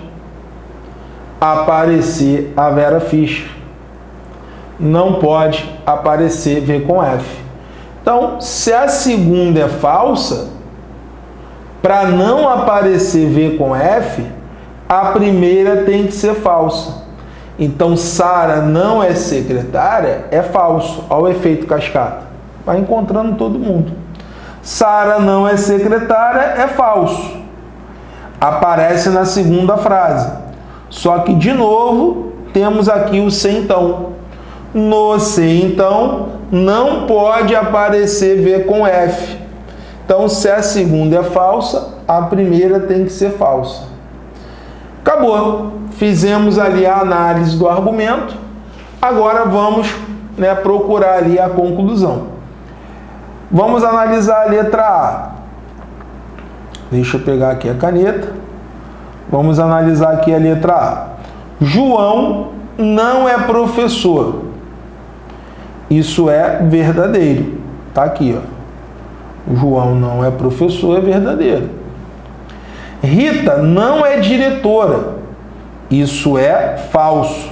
aparecer a Vera Fischer. Não pode aparecer V com F. Então, se a segunda é falsa, para não aparecer V com F, a primeira tem que ser falsa. Então, Sara não é secretária, é falso. Olha o efeito cascata. Vai encontrando todo mundo. Sara não é secretária, é falso. Aparece na segunda frase. Só que, de novo, temos aqui o se então. No se então, não pode aparecer V com F. Então, se a segunda é falsa, a primeira tem que ser falsa. Acabou. Fizemos ali a análise do argumento. Agora vamos, né, procurar ali a conclusão. Vamos analisar a letra A. Deixa eu pegar aqui a caneta. Vamos analisar aqui a letra A. João não é professor. Isso é verdadeiro. Tá aqui, ó. João não é professor, é verdadeiro. Rita não é diretora. Isso é falso.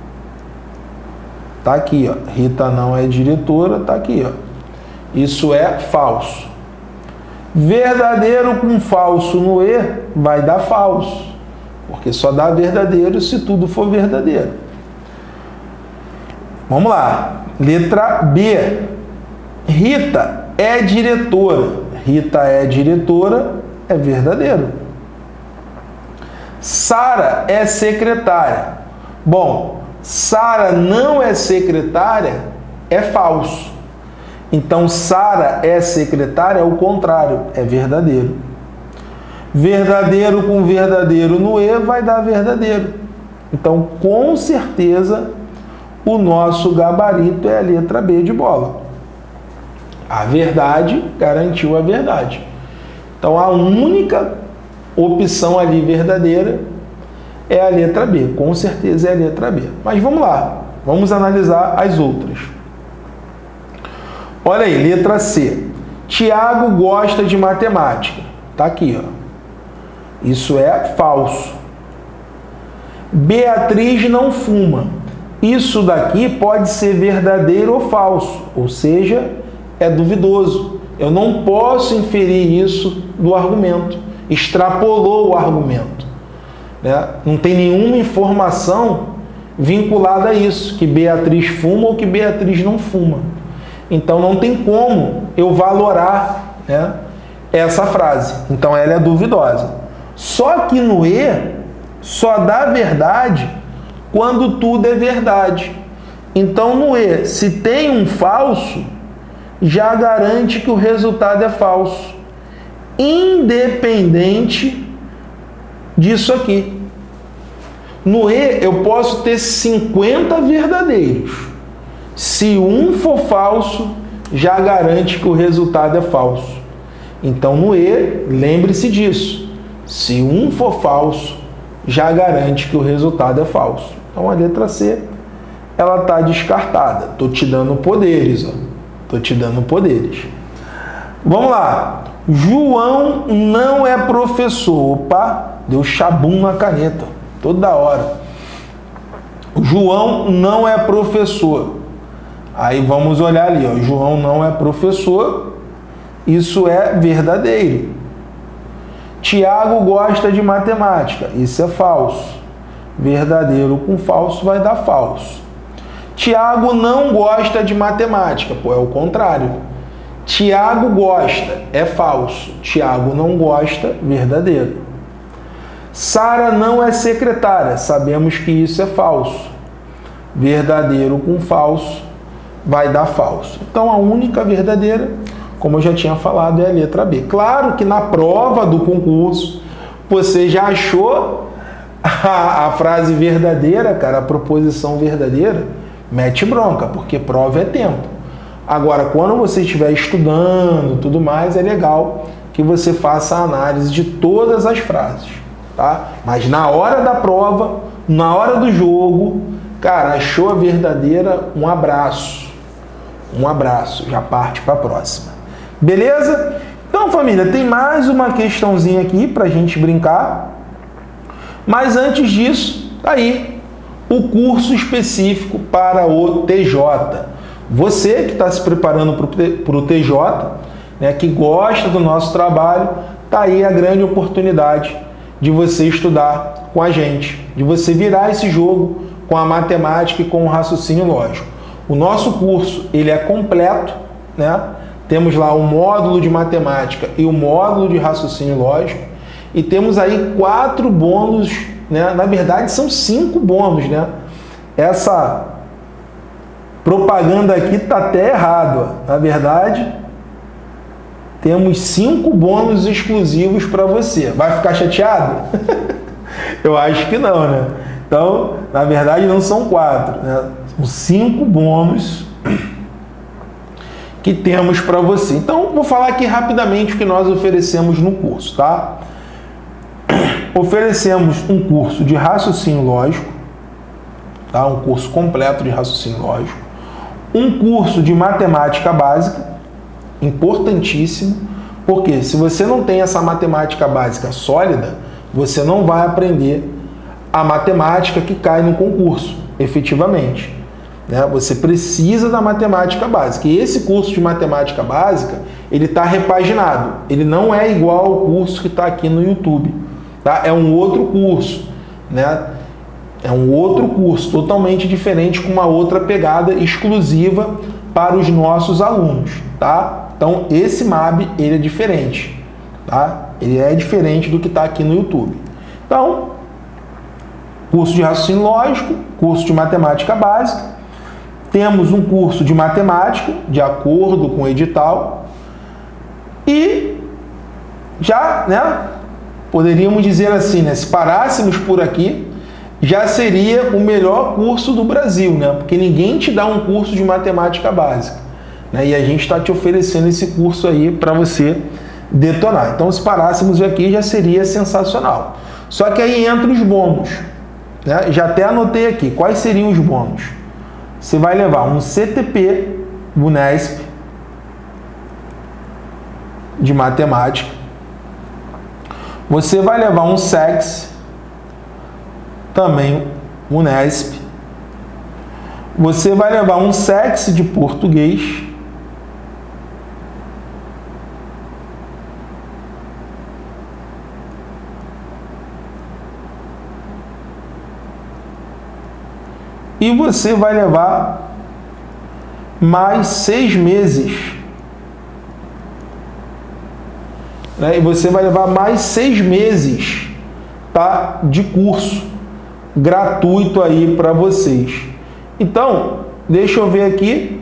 Tá aqui, ó. Rita não é diretora, tá aqui, ó. Isso é falso. Verdadeiro com falso no E vai dar falso. Porque só dá verdadeiro se tudo for verdadeiro. Vamos lá. Letra B. Rita é diretora. Rita é diretora, é verdadeiro. Sara é secretária. Bom, Sara não é secretária, é falso. Então, Sara é secretária é o contrário, é verdadeiro. Verdadeiro com verdadeiro no E vai dar verdadeiro. Então, com certeza, o nosso gabarito é a letra B de bola. A verdade garantiu a verdade. Então, a única opção ali verdadeira é a letra B. Com certeza é a letra B. Mas vamos lá. Vamos analisar as outras. Olha aí, letra C. Tiago gosta de matemática. Tá aqui, ó. Isso é falso. Beatriz não fuma. Isso daqui pode ser verdadeiro ou falso. Ou seja, é duvidoso. Eu não posso inferir isso do argumento. Extrapolou o argumento. Né? Não tem nenhuma informação vinculada a isso, que Beatriz fuma ou que Beatriz não fuma. Então não tem como eu valorar, né, essa frase. Então ela é duvidosa. Só que no E só dá verdade quando tudo é verdade. Então no E, se tem um falso, já garante que o resultado é falso, independente disso aqui. No E eu posso ter cinquenta verdadeiros. Se um for falso, já garante que o resultado é falso. Então no E, lembre-se disso. Se um for falso, já garante que o resultado é falso. Então a letra C, ela está descartada. Estou te dando poderes, ó. Estou te dando poderes. Vamos lá. João não é professor. Opa, deu chabum na caneta. Toda hora. João não é professor. Aí vamos olhar ali, ó. João não é professor. Isso é verdadeiro. Tiago gosta de matemática. Isso é falso. Verdadeiro com falso vai dar falso. Tiago não gosta de matemática. Pô, é o contrário. Tiago gosta. É falso. Tiago não gosta. Verdadeiro. Sara não é secretária. Sabemos que isso é falso. Verdadeiro com falso vai dar falso. Então, a única verdadeira, como eu já tinha falado, é a letra B. Claro que na prova do concurso, você já achou a, a frase verdadeira, cara, a proposição verdadeira, mete bronca, porque prova é tempo. Agora, quando você estiver estudando tudo mais, é legal que você faça a análise de todas as frases, tá? Mas na hora da prova, na hora do jogo, cara, achou a verdadeira, um abraço. Um abraço, já parte para a próxima. Beleza? Então, família, tem mais uma questãozinha aqui para a gente brincar. Mas antes disso, tá aí o curso específico para o T J. Você que está se preparando para o T J, né, que gosta do nosso trabalho, tá aí a grande oportunidade de você estudar com a gente, de você virar esse jogo com a matemática e com o raciocínio lógico. O nosso curso, ele é completo, né? Temos lá o módulo de matemática e o módulo de raciocínio lógico, e temos aí quatro bônus, né? Na verdade, são cinco bônus, né? Essa propaganda aqui tá até errado. Na verdade, temos cinco bônus exclusivos para você. Vai ficar chateado? Eu acho que não, né? Então, na verdade, não são quatro, né? São cinco bônus que temos para você. Então, vou falar aqui rapidamente o que nós oferecemos no curso, tá? Oferecemos um curso de raciocínio lógico, tá? Um curso completo de raciocínio lógico. Um curso de matemática básica, importantíssimo, porque se você não tem essa matemática básica sólida, você não vai aprender a matemática que cai no concurso, efetivamente. Né? Você precisa da matemática básica. E esse curso de matemática básica, ele está repaginado. Ele não é igual ao curso que está aqui no YouTube. Tá? É um outro curso. Né? É um outro curso, totalmente diferente, com uma outra pegada exclusiva para os nossos alunos. Tá? Então, esse M A B, ele é diferente. Tá? Ele é diferente do que está aqui no YouTube. Então, curso de raciocínio lógico, curso de matemática básica. Temos um curso de matemática, de acordo com o edital. E já, né, poderíamos dizer assim, né, se parássemos por aqui, já seria o melhor curso do Brasil, né? Porque ninguém te dá um curso de matemática básica. Né? E a gente está te oferecendo esse curso aí para você detonar. Então, se parássemos aqui, já seria sensacional. Só que aí entra os bônus. Né? Já até anotei aqui. Quais seriam os bônus? Você vai levar um C T P Unesp de matemática. Você vai levar um S E X, também Unesp. Você vai levar um S E X de português. E você vai levar mais seis meses. Né? E você vai levar mais seis meses, tá? De curso gratuito aí para vocês. Então, deixa eu ver aqui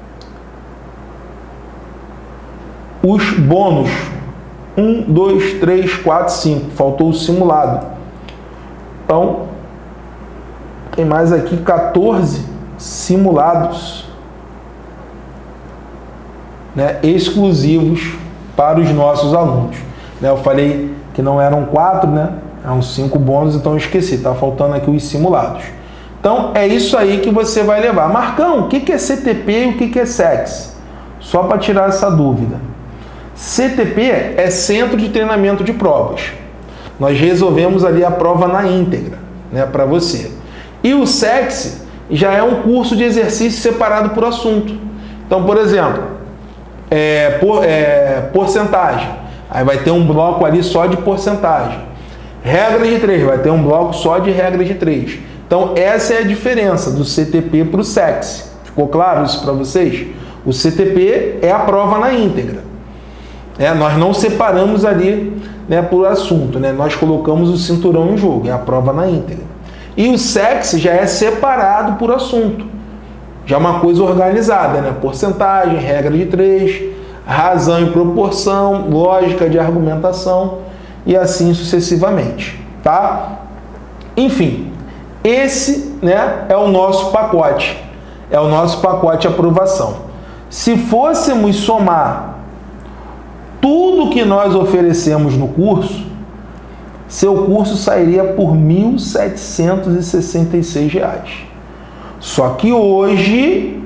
os bônus. Um, dois, três, quatro, cinco. Faltou o simulado. Então, tem mais aqui quatorze simulados, né, exclusivos para os nossos alunos. Né, eu falei que não eram quatro, né? Eram cinco bônus, então eu esqueci. Está faltando aqui os simulados. Então, é isso aí que você vai levar. Marcão, o que é C T P e o que é S E X? Só para tirar essa dúvida. C T P é Centro de Treinamento de Provas. Nós resolvemos ali a prova na íntegra, né, para você. E o S E X já é um curso de exercício separado por assunto. Então, por exemplo, é, por, é, porcentagem. Aí vai ter um bloco ali só de porcentagem. Regra de três, vai ter um bloco só de regra de três. Então, essa é a diferença do C T P para o S E X. Ficou claro isso para vocês? O C T P é a prova na íntegra. É, nós não separamos ali, né, por assunto. Né? Nós colocamos o cinturão em jogo, é a prova na íntegra. E o S E X já é separado por assunto. Já é uma coisa organizada, né? Porcentagem, regra de três, razão e proporção, lógica de argumentação e assim sucessivamente, tá? Enfim, esse, né, é o nosso pacote. É o nosso pacote de aprovação. Se fôssemos somar tudo que nós oferecemos no curso, seu curso sairia por mil setecentos e sessenta e seis reais. Só que hoje,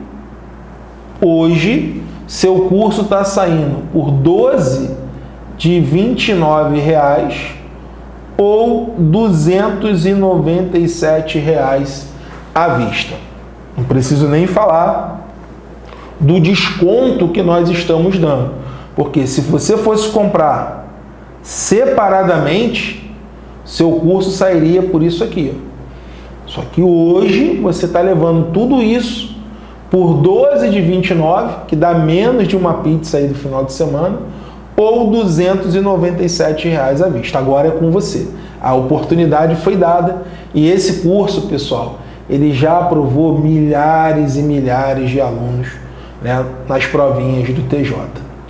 hoje, seu curso está saindo por doze de vinte e nove reais ou duzentos e noventa e sete reais à vista. Não preciso nem falar do desconto que nós estamos dando. Porque se você fosse comprar separadamente, seu curso sairia por isso aqui. Só que hoje você está levando tudo isso por doze de vinte e nove, que dá menos de uma pizza aí do final de semana, ou duzentos e noventa e sete reais à vista. Agora é com você. A oportunidade foi dada e esse curso, pessoal, ele já aprovou milhares e milhares de alunos, né, nas provinhas do T J.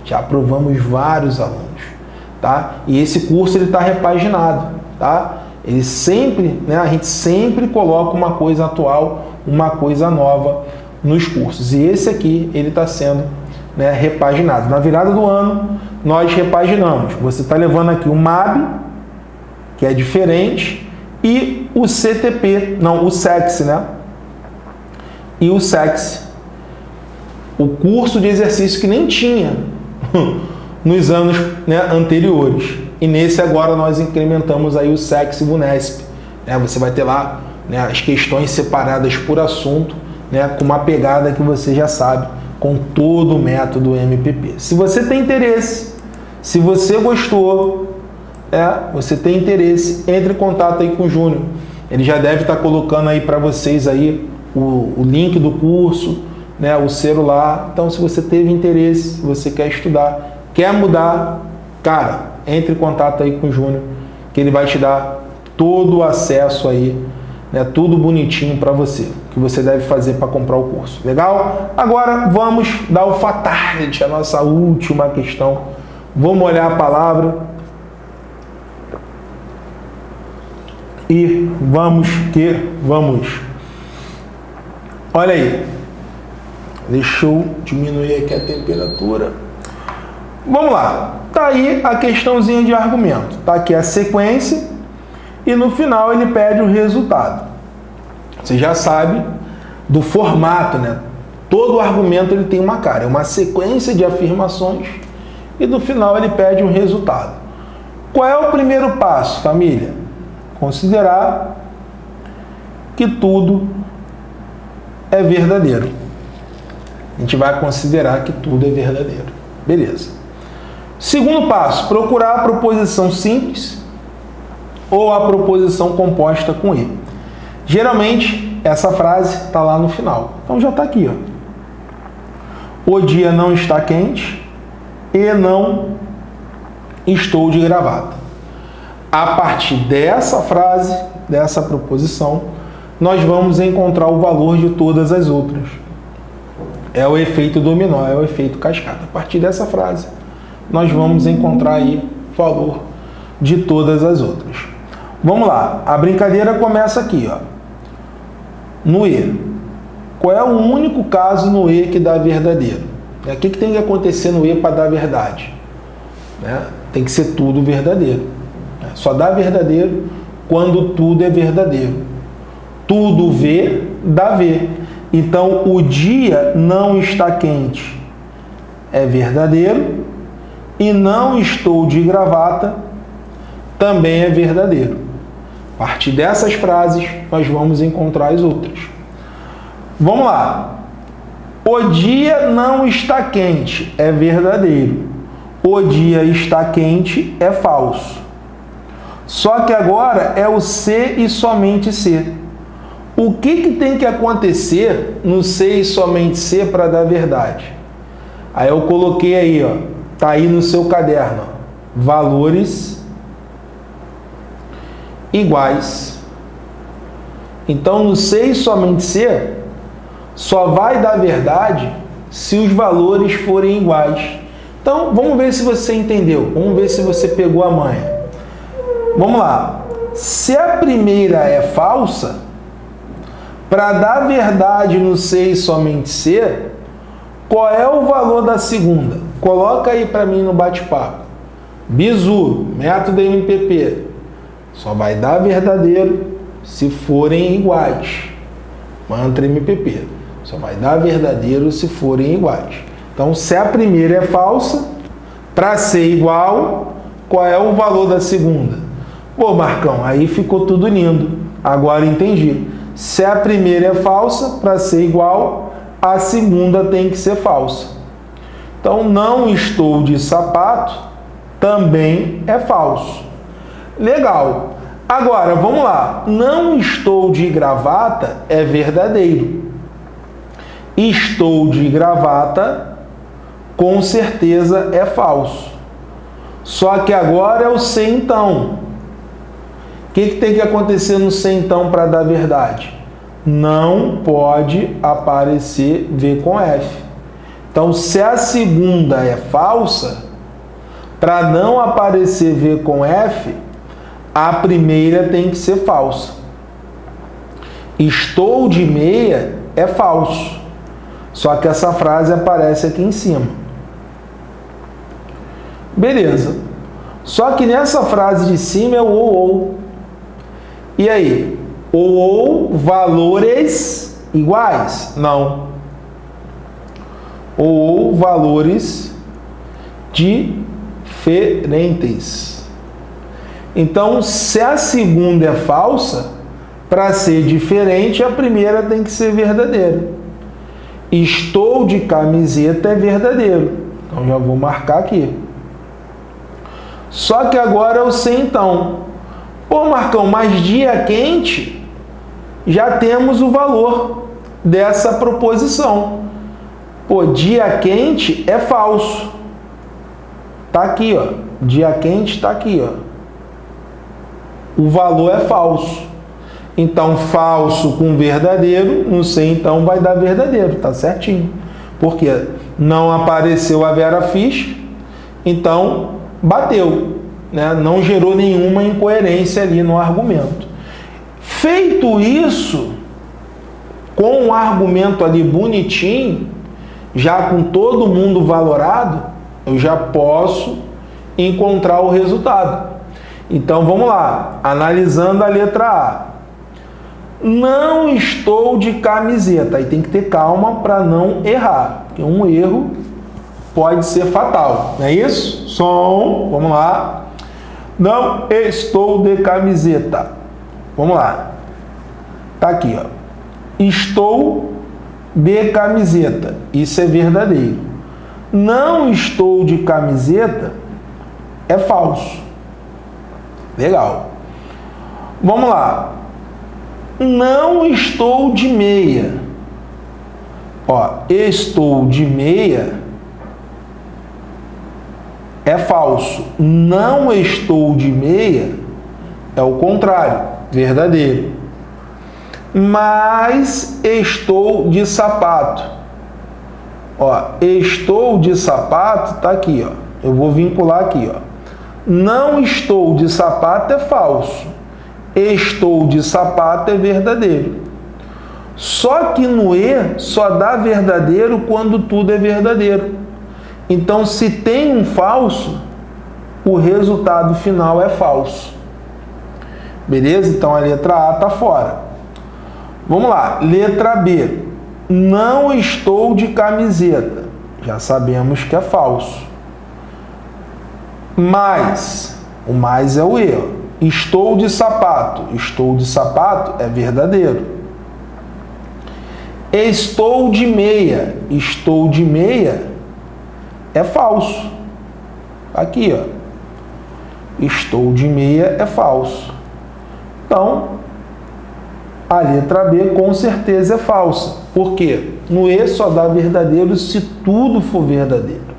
Já aprovamos vários alunos, tá? E esse curso ele está repaginado, tá? Ele sempre, né, a gente sempre coloca uma coisa atual, uma coisa nova nos cursos. E esse aqui, ele está sendo, né, repaginado. Na virada do ano, nós repaginamos. Você está levando aqui o M A B, que é diferente, e o C T P, não, o S E X, né? E o S E X, o curso de exercício que nem tinha nos anos, né, anteriores. E nesse agora nós incrementamos aí o S E X e o VUNESP. Né? Você vai ter lá, né, as questões separadas por assunto, né, com uma pegada que você já sabe, com todo o método M P P. Se você tem interesse, se você gostou, é, você tem interesse, entre em contato aí com o Júnior. Ele já deve estar colocando aí para vocês aí o, o link do curso, né, o celular. Então, se você teve interesse, se você quer estudar, quer mudar, cara, entre em contato aí com o Júnior, que ele vai te dar todo o acesso aí, né, tudo bonitinho para você, que você deve fazer para comprar o curso. Legal? Agora vamos dar o fatality, a nossa última questão. Vamos olhar a palavra e vamos que vamos. Olha aí. Deixa eu diminuir aqui a temperatura. Vamos lá. Tá aí a questãozinha de argumento. Tá aqui a sequência e no final ele pede o resultado. Você já sabe do formato, né? Todo argumento ele tem uma cara, é uma sequência de afirmações e no final ele pede um resultado. Qual é o primeiro passo, família? Considerar que tudo é verdadeiro. A gente vai considerar que tudo é verdadeiro. Beleza. Segundo passo, procurar a proposição simples ou a proposição composta com E. Geralmente, essa frase está lá no final. Então já está aqui, ó. O dia não está quente e não estou de gravata. A partir dessa frase, dessa proposição, nós vamos encontrar o valor de todas as outras. É o efeito dominó, é o efeito cascata. A partir dessa frase, nós vamos encontrar aí o valor de todas as outras. Vamos lá, a brincadeira começa aqui, ó, no E. Qual é o único caso no E que dá verdadeiro? O que, que tem que acontecer no E para dar verdade? Né? Tem que ser tudo verdadeiro. Só dá verdadeiro quando tudo é verdadeiro. Tudo V dá V. Então, o dia não está quente é verdadeiro e não estou de gravata também é verdadeiro. A partir dessas frases, nós vamos encontrar as outras. Vamos lá. O dia não está quente é verdadeiro. O dia está quente é falso. Só que agora é o C e somente C. O que, que tem que acontecer no C e somente C para dar verdade? Aí eu coloquei aí, ó, tá aí no seu caderno, ó, valores iguais. Então no C e somente C só vai dar verdade se os valores forem iguais. Então vamos ver se você entendeu, vamos ver se você pegou a manha. Vamos lá. Se a primeira é falsa, para dar verdade no C e somente C, qual é o valor da segunda? Coloca aí para mim no bate-papo. Bizu, método M P P. Só vai dar verdadeiro se forem iguais. Mantra M P P. Só vai dar verdadeiro se forem iguais. Então, se a primeira é falsa, para ser igual, qual é o valor da segunda? Pô, Marcão, aí ficou tudo lindo. Agora entendi. Se a primeira é falsa, para ser igual, a segunda tem que ser falsa. Então, não estou de sapato também é falso. Legal. Agora, vamos lá. Não estou de gravata é verdadeiro. Estou de gravata, com certeza é falso. Só que agora é o C então. O que, que tem que acontecer no C então para dar verdade? Não pode aparecer V com F. Então, se a segunda é falsa, para não aparecer V com F, a primeira tem que ser falsa. Estou de meia é falso. Só que essa frase aparece aqui em cima. Beleza. Só que nessa frase de cima é o ou ou. E aí? Ou ou valores iguais? Não. Ou ou valores diferentes. Então, se a segunda é falsa, para ser diferente, a primeira tem que ser verdadeira. Estou de camiseta é verdadeiro. Então, já vou marcar aqui. Só que agora eu sei então. Pô, Marcão, mas dia quente, já temos o valor dessa proposição. Pô, dia quente é falso. Tá aqui, ó. Dia quente tá aqui, ó. O valor é falso. Então, falso com verdadeiro, não sei, então vai dar verdadeiro, tá certinho. Porque não apareceu a Vera Fischer, então bateu, né? Não gerou nenhuma incoerência ali no argumento. Feito isso, com o argumento ali bonitinho, já com todo mundo valorado, eu já posso encontrar o resultado. Então, vamos lá, analisando a letra A. Não estou de camiseta. Aí tem que ter calma para não errar, porque um erro pode ser fatal. Não é isso? Som, vamos lá. Não estou de camiseta. Vamos lá. Tá aqui, ó. Estou de camiseta. Isso é verdadeiro. Não estou de camiseta é falso. Legal. Vamos lá. Não estou de meia. Ó, estou de meia é falso. Não estou de meia é o contrário, verdadeiro. Mas estou de sapato. Ó, estou de sapato tá aqui, ó. Eu vou vincular aqui, ó. Não estou de sapato é falso. Estou de sapato é verdadeiro. Só que no E só dá verdadeiro quando tudo é verdadeiro. Então, se tem um falso, o resultado final é falso. Beleza? Então, a letra A está fora. Vamos lá. Letra B. Não estou de camiseta. Já sabemos que é falso. Mas, o mais é o E, ó. Estou de sapato. Estou de sapato é verdadeiro. Estou de meia. Estou de meia é falso. Aqui, ó. Estou de meia é falso. Então, a letra B com certeza é falsa. Por quê? No E só dá verdadeiro se tudo for verdadeiro.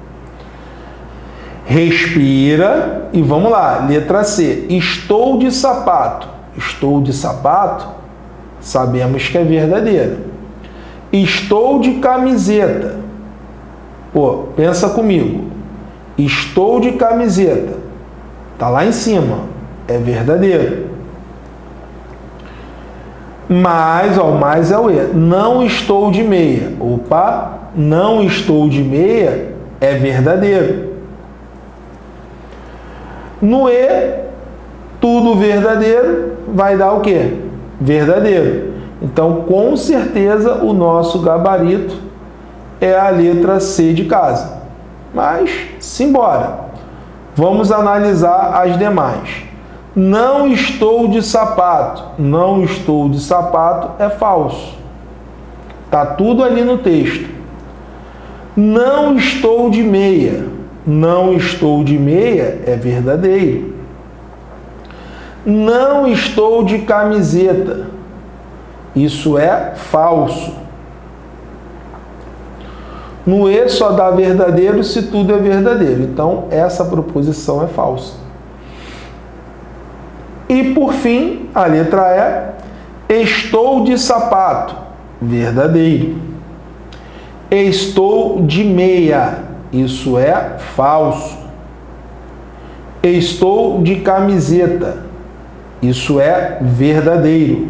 Respira e vamos lá. Letra C. Estou de sapato. Estou de sapato, sabemos que é verdadeira. Estou de camiseta. Pô, pensa comigo. Estou de camiseta. Tá lá em cima. É verdadeiro. Mas, ó, mais é o E. Não estou de meia. Opa, não estou de meia é verdadeiro. No E, tudo verdadeiro vai dar o quê? Verdadeiro. Então, com certeza, o nosso gabarito é a letra C de casa. Mas, simbora. Vamos analisar as demais. Não estou de sapato. Não estou de sapato é falso. Tá tudo ali no texto. Não estou de meia. Não estou de meia é verdadeiro. Não estou de camiseta. Isso é falso. No E só dá verdadeiro se tudo é verdadeiro. Então, essa proposição é falsa. E, por fim, a letra E. Estou de sapato. Verdadeiro. Estou de meia. Isso é falso. Estou de camiseta. Isso é verdadeiro.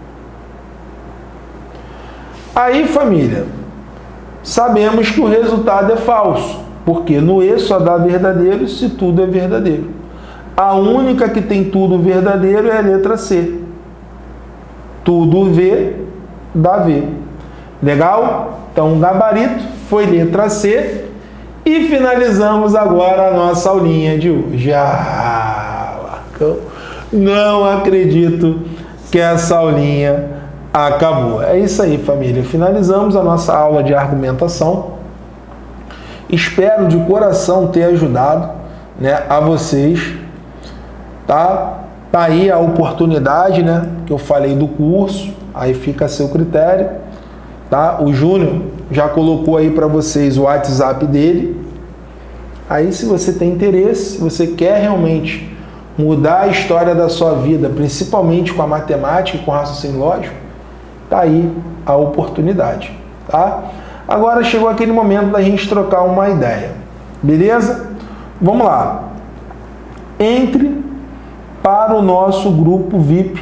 Aí, família, sabemos que o resultado é falso, porque no E só dá verdadeiro se tudo é verdadeiro. A única que tem tudo verdadeiro é a letra C. Tudo V dá V. Legal? Então, o gabarito foi letra C. E finalizamos agora a nossa aulinha de hoje. Ah, Marcão, não acredito que essa aulinha acabou. É isso aí, família. Finalizamos a nossa aula de argumentação. Espero de coração ter ajudado, né, a vocês. Tá? Tá aí a oportunidade, né, que eu falei do curso. Aí fica a seu critério. Tá? O Júnior já colocou aí para vocês o WhatsApp dele. Aí, se você tem interesse, se você quer realmente mudar a história da sua vida, principalmente com a matemática e com o raciocínio lógico, tá aí a oportunidade, tá? Agora chegou aquele momento da gente trocar uma ideia, beleza? Vamos lá. Entre para o nosso grupo V I P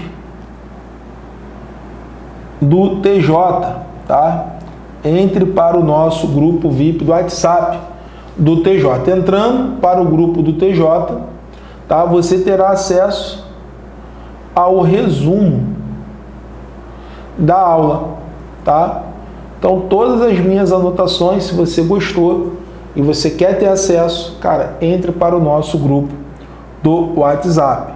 do T J, tá? Entre para o nosso grupo V I P do WhatsApp do T J. Entrando para o grupo do T J, tá? Você terá acesso ao resumo da aula, tá? Então, todas as minhas anotações, se você gostou e você quer ter acesso, cara, entre para o nosso grupo do WhatsApp.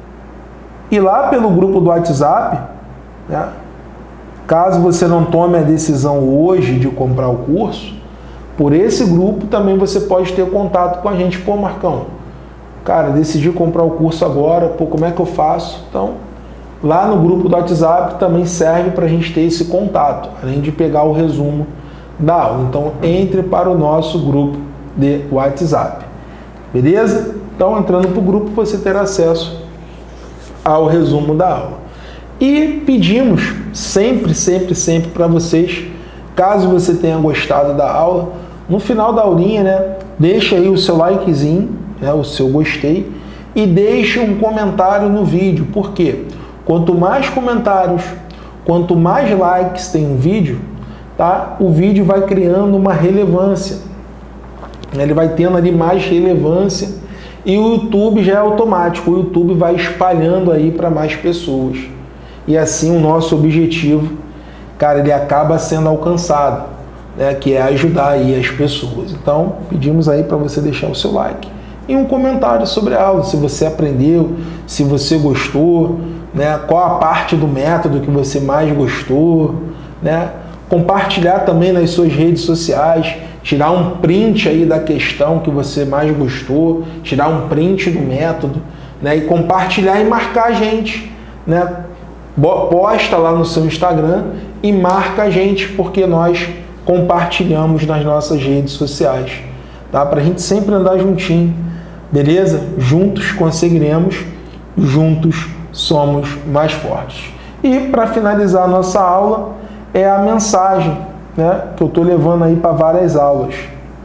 E lá pelo grupo do WhatsApp, né, caso você não tome a decisão hoje de comprar o curso, por esse grupo também você pode ter contato com a gente. Pô, Marcão, cara, decidi comprar o curso agora, pô, como é que eu faço? Então, lá no grupo do WhatsApp também serve para a gente ter esse contato, além de pegar o resumo da aula. Então, entre para o nosso grupo de WhatsApp, beleza? Então, entrando para o grupo, você terá acesso ao resumo da aula. E pedimos sempre, sempre, sempre para vocês, caso você tenha gostado da aula, no final da aulinha, né, deixa aí o seu likezinho, né, o seu gostei, e deixe um comentário no vídeo. Por quê? Quanto mais comentários, quanto mais likes tem um vídeo, tá, o vídeo vai criando uma relevância. Ele vai tendo ali mais relevância e o YouTube já é automático. O YouTube vai espalhando aí para mais pessoas. E assim o nosso objetivo, cara, ele acaba sendo alcançado, né, que é ajudar aí as pessoas. Então, pedimos aí para você deixar o seu like e um comentário sobre a aula, se você aprendeu, se você gostou, né, qual a parte do método que você mais gostou, né? Compartilhar também nas suas redes sociais, tirar um print aí da questão que você mais gostou, tirar um print do método, né, e compartilhar e marcar a gente, né? Posta lá no seu Instagram e marca a gente, porque nós compartilhamos nas nossas redes sociais, tá? Para a gente sempre andar juntinho, beleza? Juntos conseguiremos, juntos somos mais fortes. E para finalizar a nossa aula, é a mensagem, né, que eu estou levando aí para várias aulas.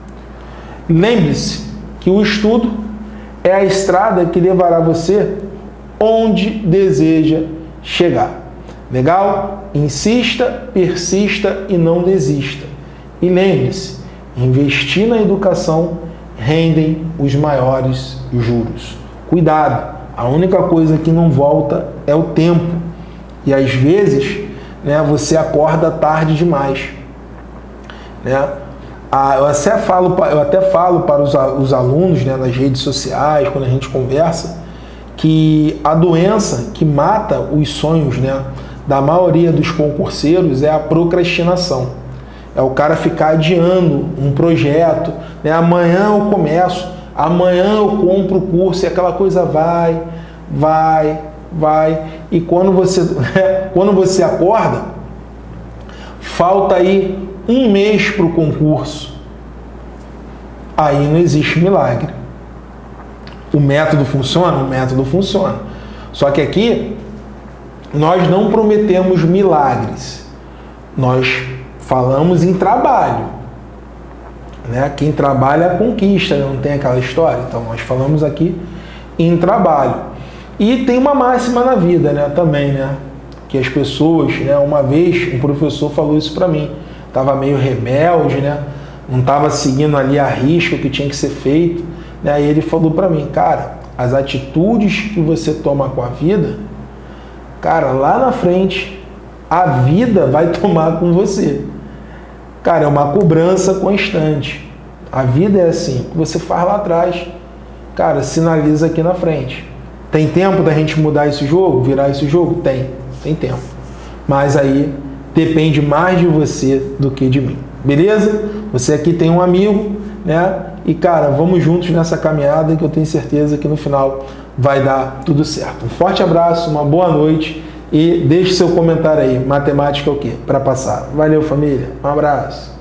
Lembre-se que o estudo é a estrada que levará você onde deseja chegar. Legal? Insista, persista e não desista. E lembre-se, investir na educação rendem os maiores juros. Cuidado, a única coisa que não volta é o tempo. E às vezes, né, você acorda tarde demais. Né? Ah, eu, até falo, eu até falo para os, os alunos, né, nas redes sociais, quando a gente conversa, que a doença que mata os sonhos, né, da maioria dos concurseiros é a procrastinação. É o cara ficar adiando um projeto, né? Amanhã eu começo, amanhã eu compro o curso, e aquela coisa vai, vai, vai. E quando você, quando você acorda, falta aí um mês para o concurso. Aí não existe milagre. O método funciona? O método funciona. Só que aqui, nós não prometemos milagres. Nós falamos em trabalho. né? Quem trabalha conquista, né? Não tem aquela história. Então nós falamos aqui em trabalho. E tem uma máxima na vida, né? Também, né? Que as pessoas, né? Uma vez um professor falou isso para mim. Tava meio rebelde, né? Não estava seguindo ali a risca o que tinha que ser feito, né? Aí ele falou para mim, cara, as atitudes que você toma com a vida, cara, lá na frente a vida vai tomar com você. Cara, é uma cobrança constante. A vida é assim, o que você faz lá atrás, cara, sinaliza aqui na frente. Tem tempo da gente mudar esse jogo, virar esse jogo? Tem, tem tempo. Mas aí depende mais de você do que de mim. Beleza? Você aqui tem um amigo, né? E, cara, vamos juntos nessa caminhada que eu tenho certeza que no final vai dar tudo certo. Um forte abraço, uma boa noite e deixe seu comentário aí. Matemática é o quê? Para passar. Valeu, família. Um abraço.